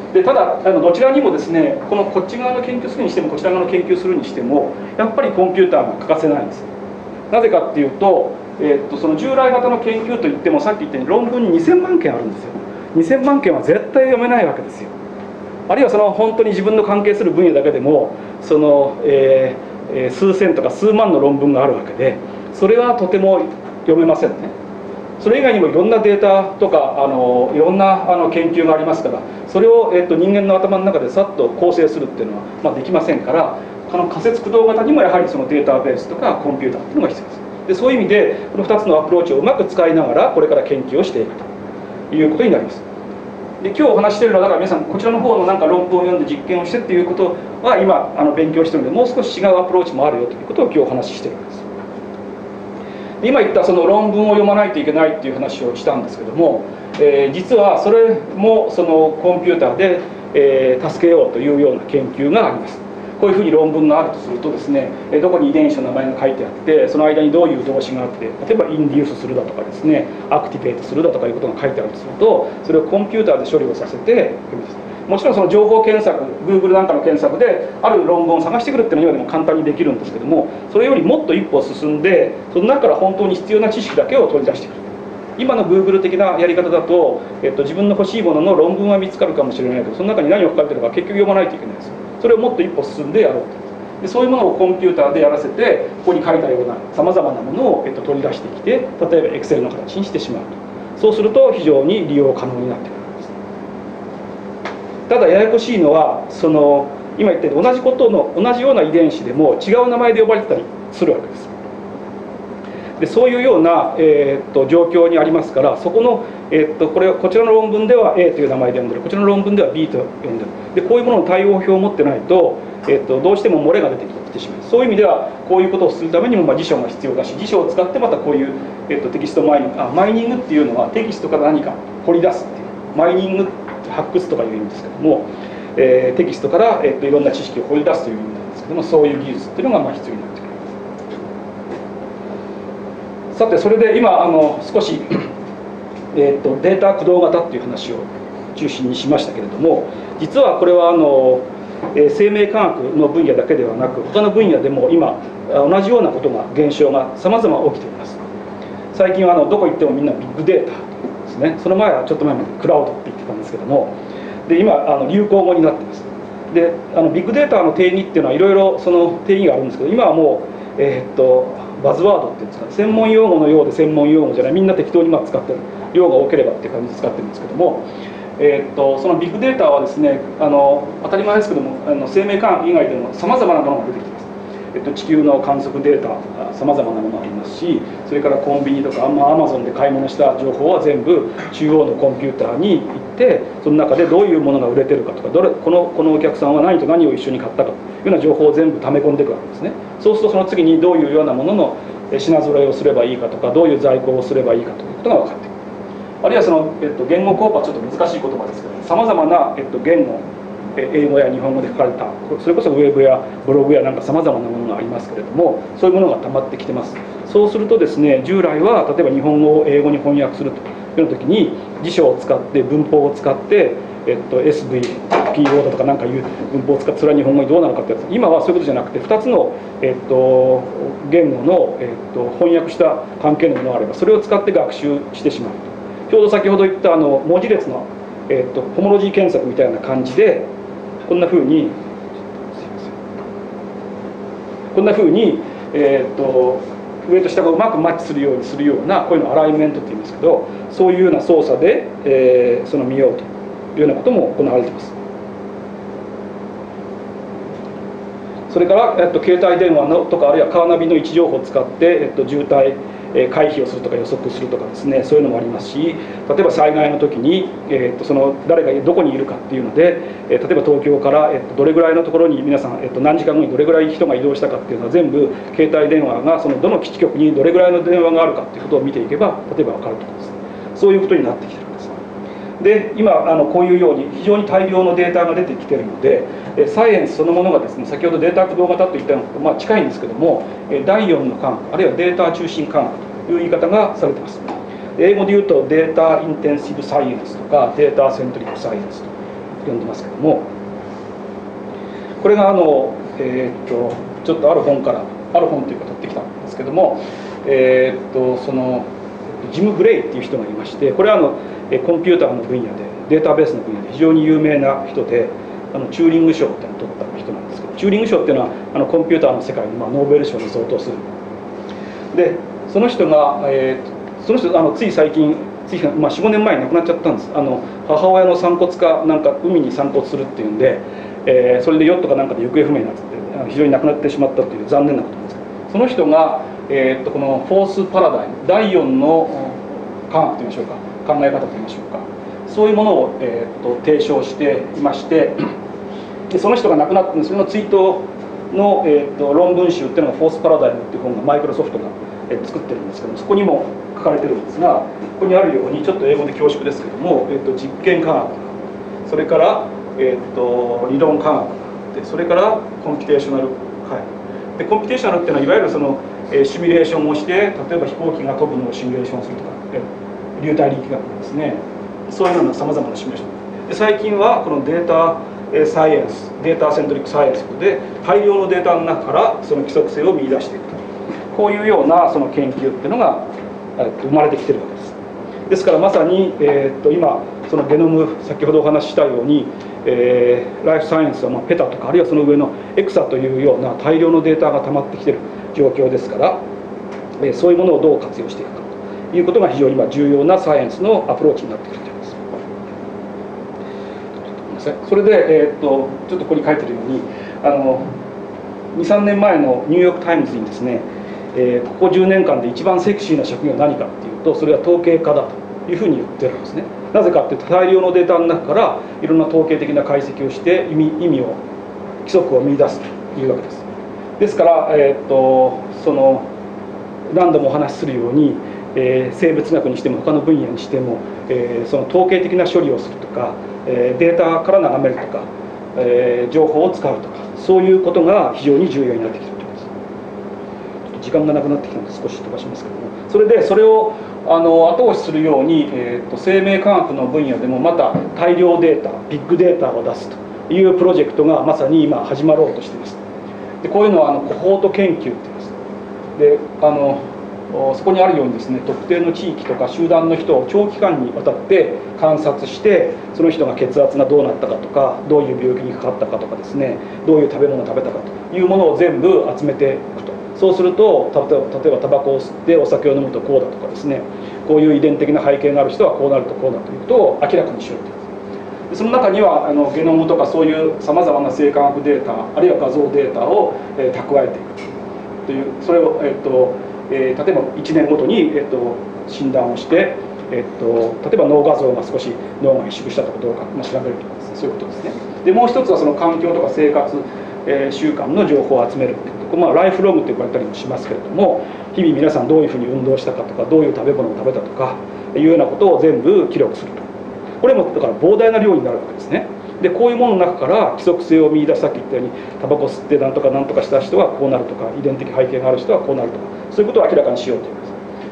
S1: でただあのどちらにもですね、このこっち側の研究するにしてもこちら側の研究するにしてもやっぱりコンピューターが欠かせないんです。なぜかっていうと、えー、っとその従来型の研究といってもさっき言ったように論文ににせんまんけんあるんですよ。にせんまんけんは絶対読めないわけですよ。あるいはその本当に自分の関係する分野だけでもその、えー、数千とか数万の論文があるわけで、それはとても読めませんね。それ以外にもいろんなデータとかあのいろんなあの研究がありますから、それを、えー、と人間の頭の中でさっと構成するっていうのは、まあ、できませんから、この仮説駆動型にもやはりそのデータベースとかコンピューターっていうのが必要です。でそういう意味でこのふたつのアプローチをうまく使いながらこれから研究をしていくということになります。で今日お話ししているのはだから皆さんこちらの方のなんか論文を読んで実験をしてっていうことは今あの勉強してるので、もう少し違うアプローチもあるよということを今日お話ししているんです。今言ったその論文を読まないといけないっていう話をしたんですけども、えー、実はそれもそのコンピューターで、えー、助けようというような研究があります。こういうふうに論文があるとするとですね、どこに遺伝子の名前が書いてあってその間にどういう動詞があって、例えばインディウスするだとかですね、アクティベートするだとかいうことが書いてあるとすると、それをコンピューターで処理をさせて、もちろんその情報検索 Google なんかの検索である論文を探してくるっていうのは今でも簡単にできるんですけども、それよりもっと一歩進んでその中から本当に必要な知識だけを取り出してくる。今の Google 的なやり方だと、えっと、自分の欲しいものの論文は見つかるかもしれないけど、その中に何を書かれてるか結局読まないといけないです。それをもっと一歩進んでやろうと。でそういうものをコンピューターでやらせて、ここに書いたようなさまざまなものを、えっと、取り出してきて、例えば Excel の形にしてしまうと。そうすると非常に利用可能になってくるんです。ただややこしいのは、その今言ったように同じことの同じような遺伝子でも違う名前で呼ばれてたりするわけです。でそういうような、えー、っと状況にありますから、そこの、えー、っとこれこちらの論文では A という名前で呼んでる、こちらの論文では B と呼んでる。でこういうものの対応表を持ってないと、えー、っとどうしても漏れが出てきてしまう。そういう意味ではこういうことをするためにも、まあ、辞書が必要だし、辞書を使ってまたこういう、えー、っとテキストマイニングあマイニングっていうのはテキストから何か掘り出すっていうマイニング発掘とかいう意味ですけども、えー、テキストから、えー、っといろんな知識を掘り出すという意味なんですけども、そういう技術っていうのがまあ必要になってくる。さてそれで今あの少し、えー、とデータ駆動型っていう話を中心にしましたけれども、実はこれはあの、えー、生命科学の分野だけではなく他の分野でも今同じようなことが現象がさまざま起きています。最近はあのどこ行ってもみんなビッグデータですね。その前はちょっと前までクラウドって言ってたんですけども、で今あの流行語になっています。であのビッグデータの定義っていうのはいろいろその定義があるんですけど、今はもうえー、っとバズワードっていうんですか、専門用語のようで専門用語じゃない、みんな適当にまあ使ってる、量が多ければっていう感じで使ってるんですけども、えー、っとそのビッグデータはですね、あの当たり前ですけども、あの生命科学以外でもさまざまなものが出てきてます。えっと、地球の観測データさまざまなものがありますし、それからコンビニとかアマゾンで買い物した情報は全部中央のコンピューターに行って、その中でどういうものが売れてるかとか、どれこのこのお客さんは何と何を一緒に買ったかというような情報を全部溜め込んでいくわけですね。そうするとその次にどういうようなものの品揃えをすればいいかとか、どういう在庫をすればいいかということが分かってくる。あるいはその、えっと、言語コープはちょっと難しい言葉ですけど、さまざまな、えっと、言語、英語や日本語で書かれた、それこそウェブやブログやなんかさまざまなものがありますけれども、そういうものが溜まってきてます。そうするとですね、従来は例えば日本語を英語に翻訳するという時に辞書を使って文法を使って、えっと、エスブイピーオー だとかなんかいう文法を使って、それは日本語にどうなるかってやつ、今はそういうことじゃなくてふたつの、えっと、言語の、えっと、翻訳した関係のものがあればそれを使って学習してしまうと。ちょうど先ほど言ったあの文字列の、えっと、ホモロジー検索みたいな感じでこんなふうにこんなふうに、えっと、上と下がうまくマッチするようにするような、こういうのをアライメントって言いますけど、そういうような操作で、えー、その見ようというようなことも行われています。それから、えっと、携帯電話のとか、あるいはカーナビの位置情報を使って、えっと、渋滞回避をするとか予測するとかですね、そういうのもありますし、例えば災害の時に、えっと、その誰がどこにいるかっていうので、え例えば東京から、えっと、どれぐらいのところに皆さん、えっと、何時間後にどれぐらい人が移動したかっていうのは全部携帯電話がそのどの基地局にどれぐらいの電話があるかっていうことを見ていけば例えば分かるとかですね、そういうことになってきてるんです。で今あのこういうように非常に大量のデータが出てきているので、サイエンスそのものがですね、先ほどデータ駆動型といったのと、まあ、近いんですけども、だいよんの科学、あるいはデータ中心科学という言い方がされています。英語で言うとデータインテンシブサイエンスとかデータセントリックサイエンスと呼んでますけども、これがあの、えー、っとちょっとある本からある本というか取ってきたんですけども、えー、っとそのジム・グレイっていう人がいまして、これはあのコンピューターの分野でデータベースの分野で非常に有名な人で、あのチューリング賞っていうのを取った人なんですけど、チューリング賞っていうのはあのコンピューターの世界のまあノーベル賞に相当する。でその人が、えー、その人あのつい最近つい、まあ、よん、ごねんまえに亡くなっちゃったんです。あの母親の散骨かなんか海に散骨するっていうんで、えー、それでヨットかなんかで行方不明になって非常に亡くなってしまったという残念なことなんですけど、その人が、えー、っとこのフォースパラダイムだいよんの科学といいましょうか、考え方といいましょうか、そういうものを、えー、っと提唱していまして、でその人が亡くなったんですけど、追悼の、えー、っと論文集っていうのが「フォースパラダイム」っていう本がマイクロソフトが、えー、作ってるんですけども、そこにも書かれてるんですが、ここにあるようにちょっと英語で恐縮ですけども、えー、っと実験科学、それから、えー、っと理論科学で、それからコンピュテーショナル科学で、コンピュテーショナルっていうのはいわゆるその、えー、シミュレーションをして、例えば飛行機が飛ぶのをシミュレーションするとか、えー、流体力学ですね、そういうようなさまざまなシミュレーションで、最近はこのデータサイエンス、データセントリックサイエンスで大量のデータの中からその規則性を見出していくと、こういうようなその研究っていうのが生まれてきてるわけです。ですからまさに、えー、っと今そのゲノム、先ほどお話ししたように、えー、ライフサイエンスはまあペタとか、あるいはその上のエクサというような大量のデータが溜まってきてる状況ですから、えー、そういうものをどう活用していくかということが非常にまあ重要なサイエンスのアプローチになってくるということです。それで、えー、っとちょっとここに書いてるように、あのにさんねんまえのニューヨーク・タイムズにですね、えー、ここじゅうねんかんで一番セクシーな職業は何かっていうと、それは統計家だというふうに言ってるんですね。なぜかっていうと、大量のデータの中からいろんな統計的な解析をして意味意味を規則を見出すというわけです。ですから、えー、っとその何度もお話しするように、えー、生物学にしても他の分野にしても、えー、その統計的な処理をするとか、えー、データから眺めるとか、えー、情報を使うとか、そういうことが非常に重要になってきているということです。ちょっと時間がなくなってきたので少し飛ばしますけども、それでそれをあの後押しするように、えー、と生命科学の分野でもまた大量データ、ビッグデータを出すというプロジェクトがまさに今始まろうとしています。でこういうのはあのコホート研究って言います。であのそこにあるようにですね、特定の地域とか集団の人を長期間にわたって観察して、その人が血圧がどうなったかとか、どういう病気にかかったかとかですね、どういう食べ物を食べたかというものを全部集めていくと。そうすると、例えば例えばタバコを吸ってお酒を飲むとこうだとかですね、こういう遺伝的な背景がある人はこうなるとこうだということを明らかにしようという。でその中にはあのゲノムとかそういうさまざまな生化学データ、あるいは画像データを、えー、蓄えていくという、それを、えーとえー、例えばいちねんごとに、えー、と診断をして、えー、と例えば脳画像が少し脳が萎縮したとかどうか、まあ、調べるとかですね、そういうことですね。でもう一つはその環境とか生活、えー、習慣の情報を集めるということ、まあ、ライフログと呼ばれたりもしますけれども、日々皆さんどういうふうに運動したかとか、どういう食べ物を食べたとかいうようなことを全部記録すると。これもだから膨大な量になるわけですね。でこういうものの中から規則性を見出す、さっき言ったようにタバコ吸ってなんとかなんとかした人はこうなるとか、遺伝的背景がある人はこうなるとか、そういうことを明らかにしようということです。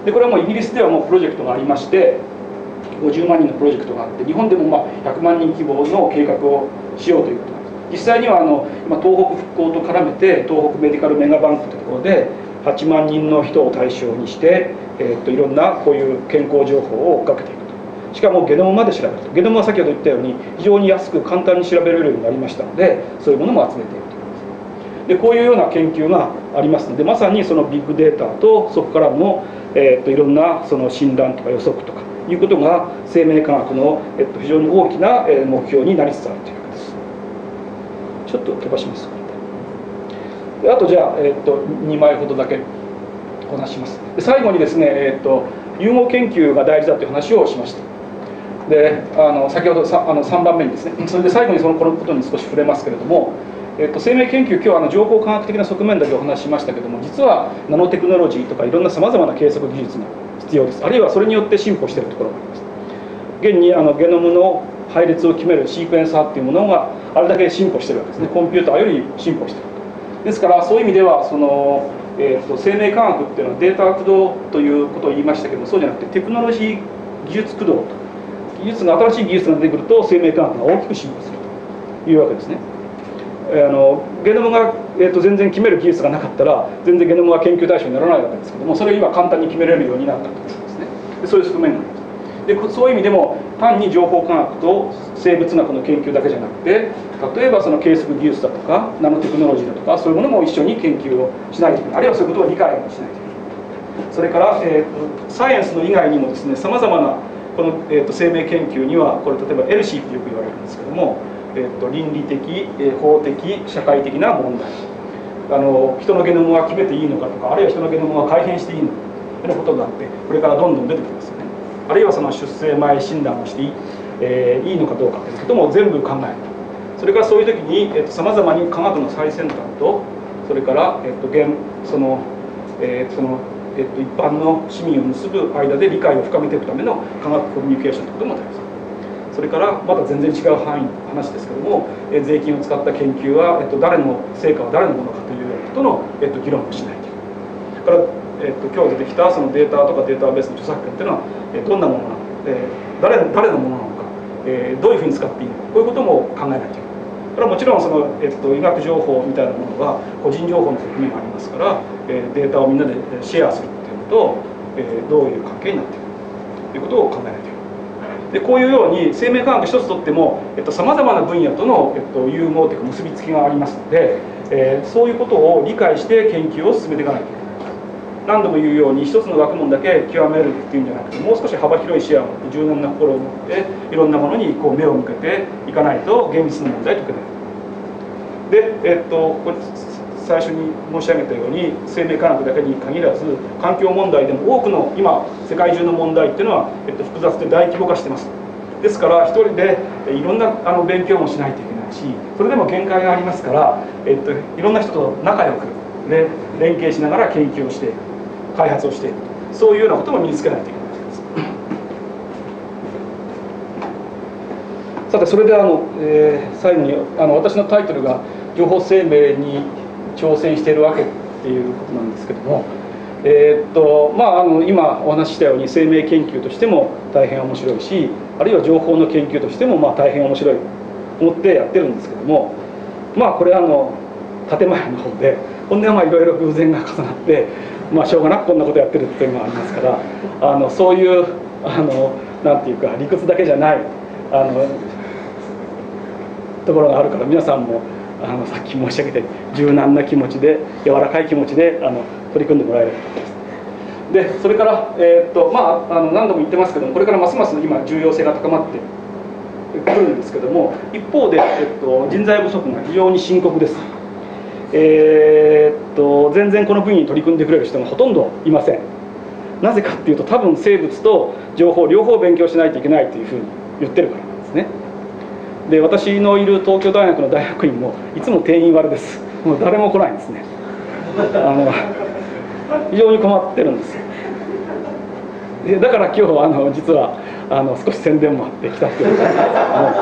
S1: でこれはもうイギリスではもうプロジェクトがありまして、ごじゅうまんにんのプロジェクトがあって、日本でもまあひゃくまんにん規模の計画をしようということなんです。実際にはあの今東北復興と絡めて東北メディカルメガバンクというところではちまんにんの人を対象にして、えー、っといろんなこういう健康情報を追っかけていく。しかもゲノムまで調べると。ゲノムは先ほど言ったように非常に安く簡単に調べられるようになりましたので、そういうものも集めているということです。でこういうような研究がありますので、まさにそのビッグデータとそこからの、えー、っといろんなその診断とか予測とかいうことが生命科学の、えっと、非常に大きな目標になりつつあるというわけです。ちょっと飛ばします。であとじゃあ、えー、っとにまいほどだけお話しします。で最後にですね、えー、っと融合研究が大事だという話をしました。であの先ほどさあのさんばんめにですね、それで最後にそのこのことに少し触れますけれども、えっと、生命研究、今日はあの情報科学的な側面だけお話ししましたけれども、実はナノテクノロジーとかいろんなさまざまな計測技術が必要です。あるいはそれによって進歩しているところがあります。現にあのゲノムの配列を決めるシークエンサーっていうものがあれだけ進歩しているわけですね。コンピューターより進歩している。ですからそういう意味ではその、えー、と生命科学っていうのはデータ駆動ということを言いましたけども、そうじゃなくてテクノロジー技術駆動と、技術が新しい技術が出てくると生命科学が大きく進歩すると。 いうわけですね。あのゲノムが、えー、と全然決める技術がなかったら全然ゲノムは研究対象にならないわけですけども、それを今簡単に決めれるようになったということですね。でそういう側面があります。でそういう意味でも単に情報科学と生物学の研究だけじゃなくて、例えばその計測技術だとかナノテクノロジーだとかそういうものも一緒に研究をしないといけない、あるいはそういうことを理解をしないといけない。それから、えー、とサイエンスの以外にもですね、さまざまなこの、えー、と生命研究にはこれ例えば エルシー ってよく言われるんですけども、えー、と倫理的、えー、法的社会的な問題、あの人のゲノムは決めていいのかとか、あるいは人のゲノムは改変していいのかということがあって、これからどんどん出てきますよね。あるいはその出生前診断をしていい、えー、いいのかどうかということも全部考える。それからそういう時にさまざまに科学の最先端と、それから、えー、と現その、えー、そのえっと、一般の市民を結ぶ間で理解を深めていくための科学コミュニケーションということも大切。それからまた全然違う範囲の話ですけども、え税金を使った研究は、えっと、誰の成果は誰のものかということの、えっと、議論をしないという。だから、えっと、今日出てきたそのデータとかデータベースの著作権というのは、えどんなものなのか、えー、誰, 誰のものなのか、えー、どういうふうに使っていいのか、こういうことも考えないといけない。これはもちろんその、えっと、医学情報みたいなものは個人情報の側面がありますから、えー、データをみんなでシェアするっていうのと、えー、どういう関係になっているかということを考えないといけない。でこういうように生命科学一つとってもさまざまな分野との、えっと、融合というか結びつきがありますので、えー、そういうことを理解して研究を進めていかないといけない。何度も言うように一つの学問だけ極めるっていうんじゃなくて、もう少し幅広い視野を持って柔軟な心を持っていろんなものにこう目を向けていかないと厳密な問題解けない。で、えっと、これ最初に申し上げたように生命科学だけに限らず環境問題でも多くの今世界中の問題っていうのは、えっと、複雑で大規模化してます。ですから一人でいろんなあの勉強もしないといけないし、それでも限界がありますから、えっと、いろんな人と仲良く、ね、連携しながら研究をしていく、開発をしていく、そういうようなことも身につけないといけないわけです。さてそれであの、えー、最後にあの私のタイトルが「情報生命に挑戦しているわけ」っていうことなんですけども、えーっとまあ、あの今お話ししたように生命研究としても大変面白いし、あるいは情報の研究としてもまあ大変面白いと思ってやってるんですけども、まあこれあの建前の方でほんでまあいろいろ偶然が重なって、まあ、しょうがなくこんなことやってるっていうのがありますから、あのそういうあのなんていうか理屈だけじゃないあのところがあるから、皆さんもあのさっき申し上げて柔軟な気持ちで柔らかい気持ちであの取り組んでもらえるとです。でそれから、えーっとまあ、あの何度も言ってますけども、これからますます今重要性が高まってくるんですけども、一方で、えーっと人材不足が非常に深刻です。えーっと全然この分野に取り組んでくれる人がほとんどいません。なぜかっていうと、多分生物と情報両方勉強しないといけないというふうに言ってるからなんですね。で私のいる東京大学の大学院もいつも定員割れです。もう誰も来ないんですね。あの非常に困ってるんですよ。でだから今日あの実はあの少し宣伝もあって来たっていうことなんですけども、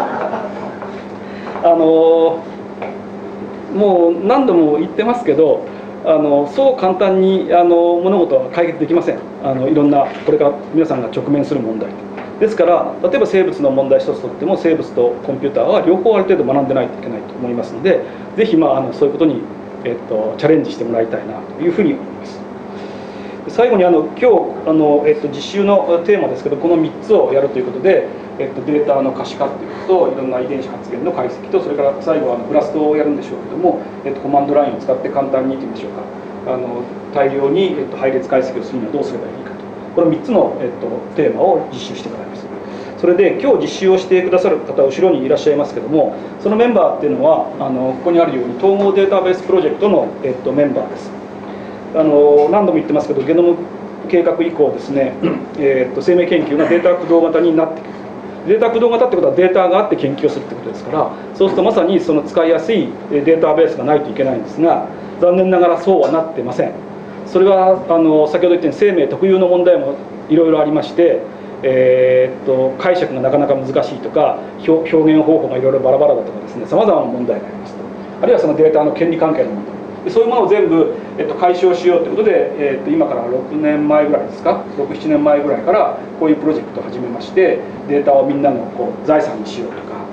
S1: あのもう何度も言ってますけど、あのそう簡単にあの物事は解決できません。あのいろんなこれから皆さんが直面する問題ですから、例えば生物の問題一つとっても生物とコンピューターは両方ある程度学んでないといけないと思いますので、ぜひ、まあ、あのそういうことに、えっと、チャレンジしてもらいたいなというふうに思います。最後にあの今日あの、えっと、実習のテーマですけど、このみっつをやるということで、えっと、データの可視化ということと、いろんな遺伝子発現の解析と、それから最後はあのブラストをやるんでしょうけども、えっと、コマンドラインを使って簡単にというんでしょうか、あの大量に、えっと、配列解析をするにはどうすればいいかと、このみっつの、えっと、テーマを実習してもらいます。それで今日実習をしてくださる方は後ろにいらっしゃいますけども、そのメンバーっていうのはあのここにあるように統合データベースプロジェクトの、えっと、メンバーです。あの何度も言ってますけど、ゲノム計画以降ですね、えっと生命研究がデータ駆動型になってくる。データ駆動型ってことはデータがあって研究をするってことですから、そうするとまさにその使いやすいデータベースがないといけないんですが、残念ながらそうはなってません。それはあの先ほど言ったように生命特有の問題もいろいろありまして、えー、っと解釈がなかなか難しいとか、表現方法がいろいろバラバラだとかですね、さまざまな問題がありますと、あるいはそのデータの権利関係の問題、そういうものを全部、えっと、解消しようということで、えー、っと今からろくねんまえぐらいですか、ろく、ななねんまえぐらいからこういうプロジェクトを始めまして、データをみんなのこう財産にしようとか、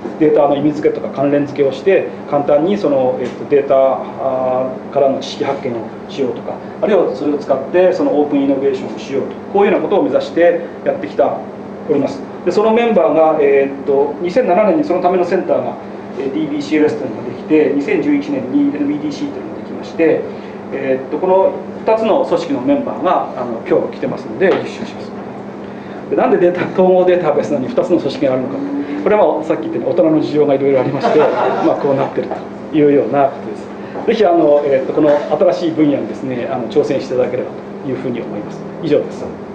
S1: データの意味付けとか関連付けをして簡単にその、えっと、データからの知識発見をしようとか、あるいはそれを使ってそのオープンイノベーションをしようと、こういうようなことを目指してやってきたおります。でそのメンバーが、えー、っとにせんななねんにそのためのセンターが ディービーシーエルエス というのができて、にせんじゅういちねんに エヌビーディーシー というのができまして、えー、っとこのふたつの組織のメンバーがあの今日来てますので実習します。でなんでデータ統合データベースなのにふたつの組織があるのか、これはさっき言ったように大人の事情がいろいろありまして、まあこうなっているというようなことです。ぜひあの、えー、っとこの新しい分野にですねあの挑戦していただければというふうに思います。以上です。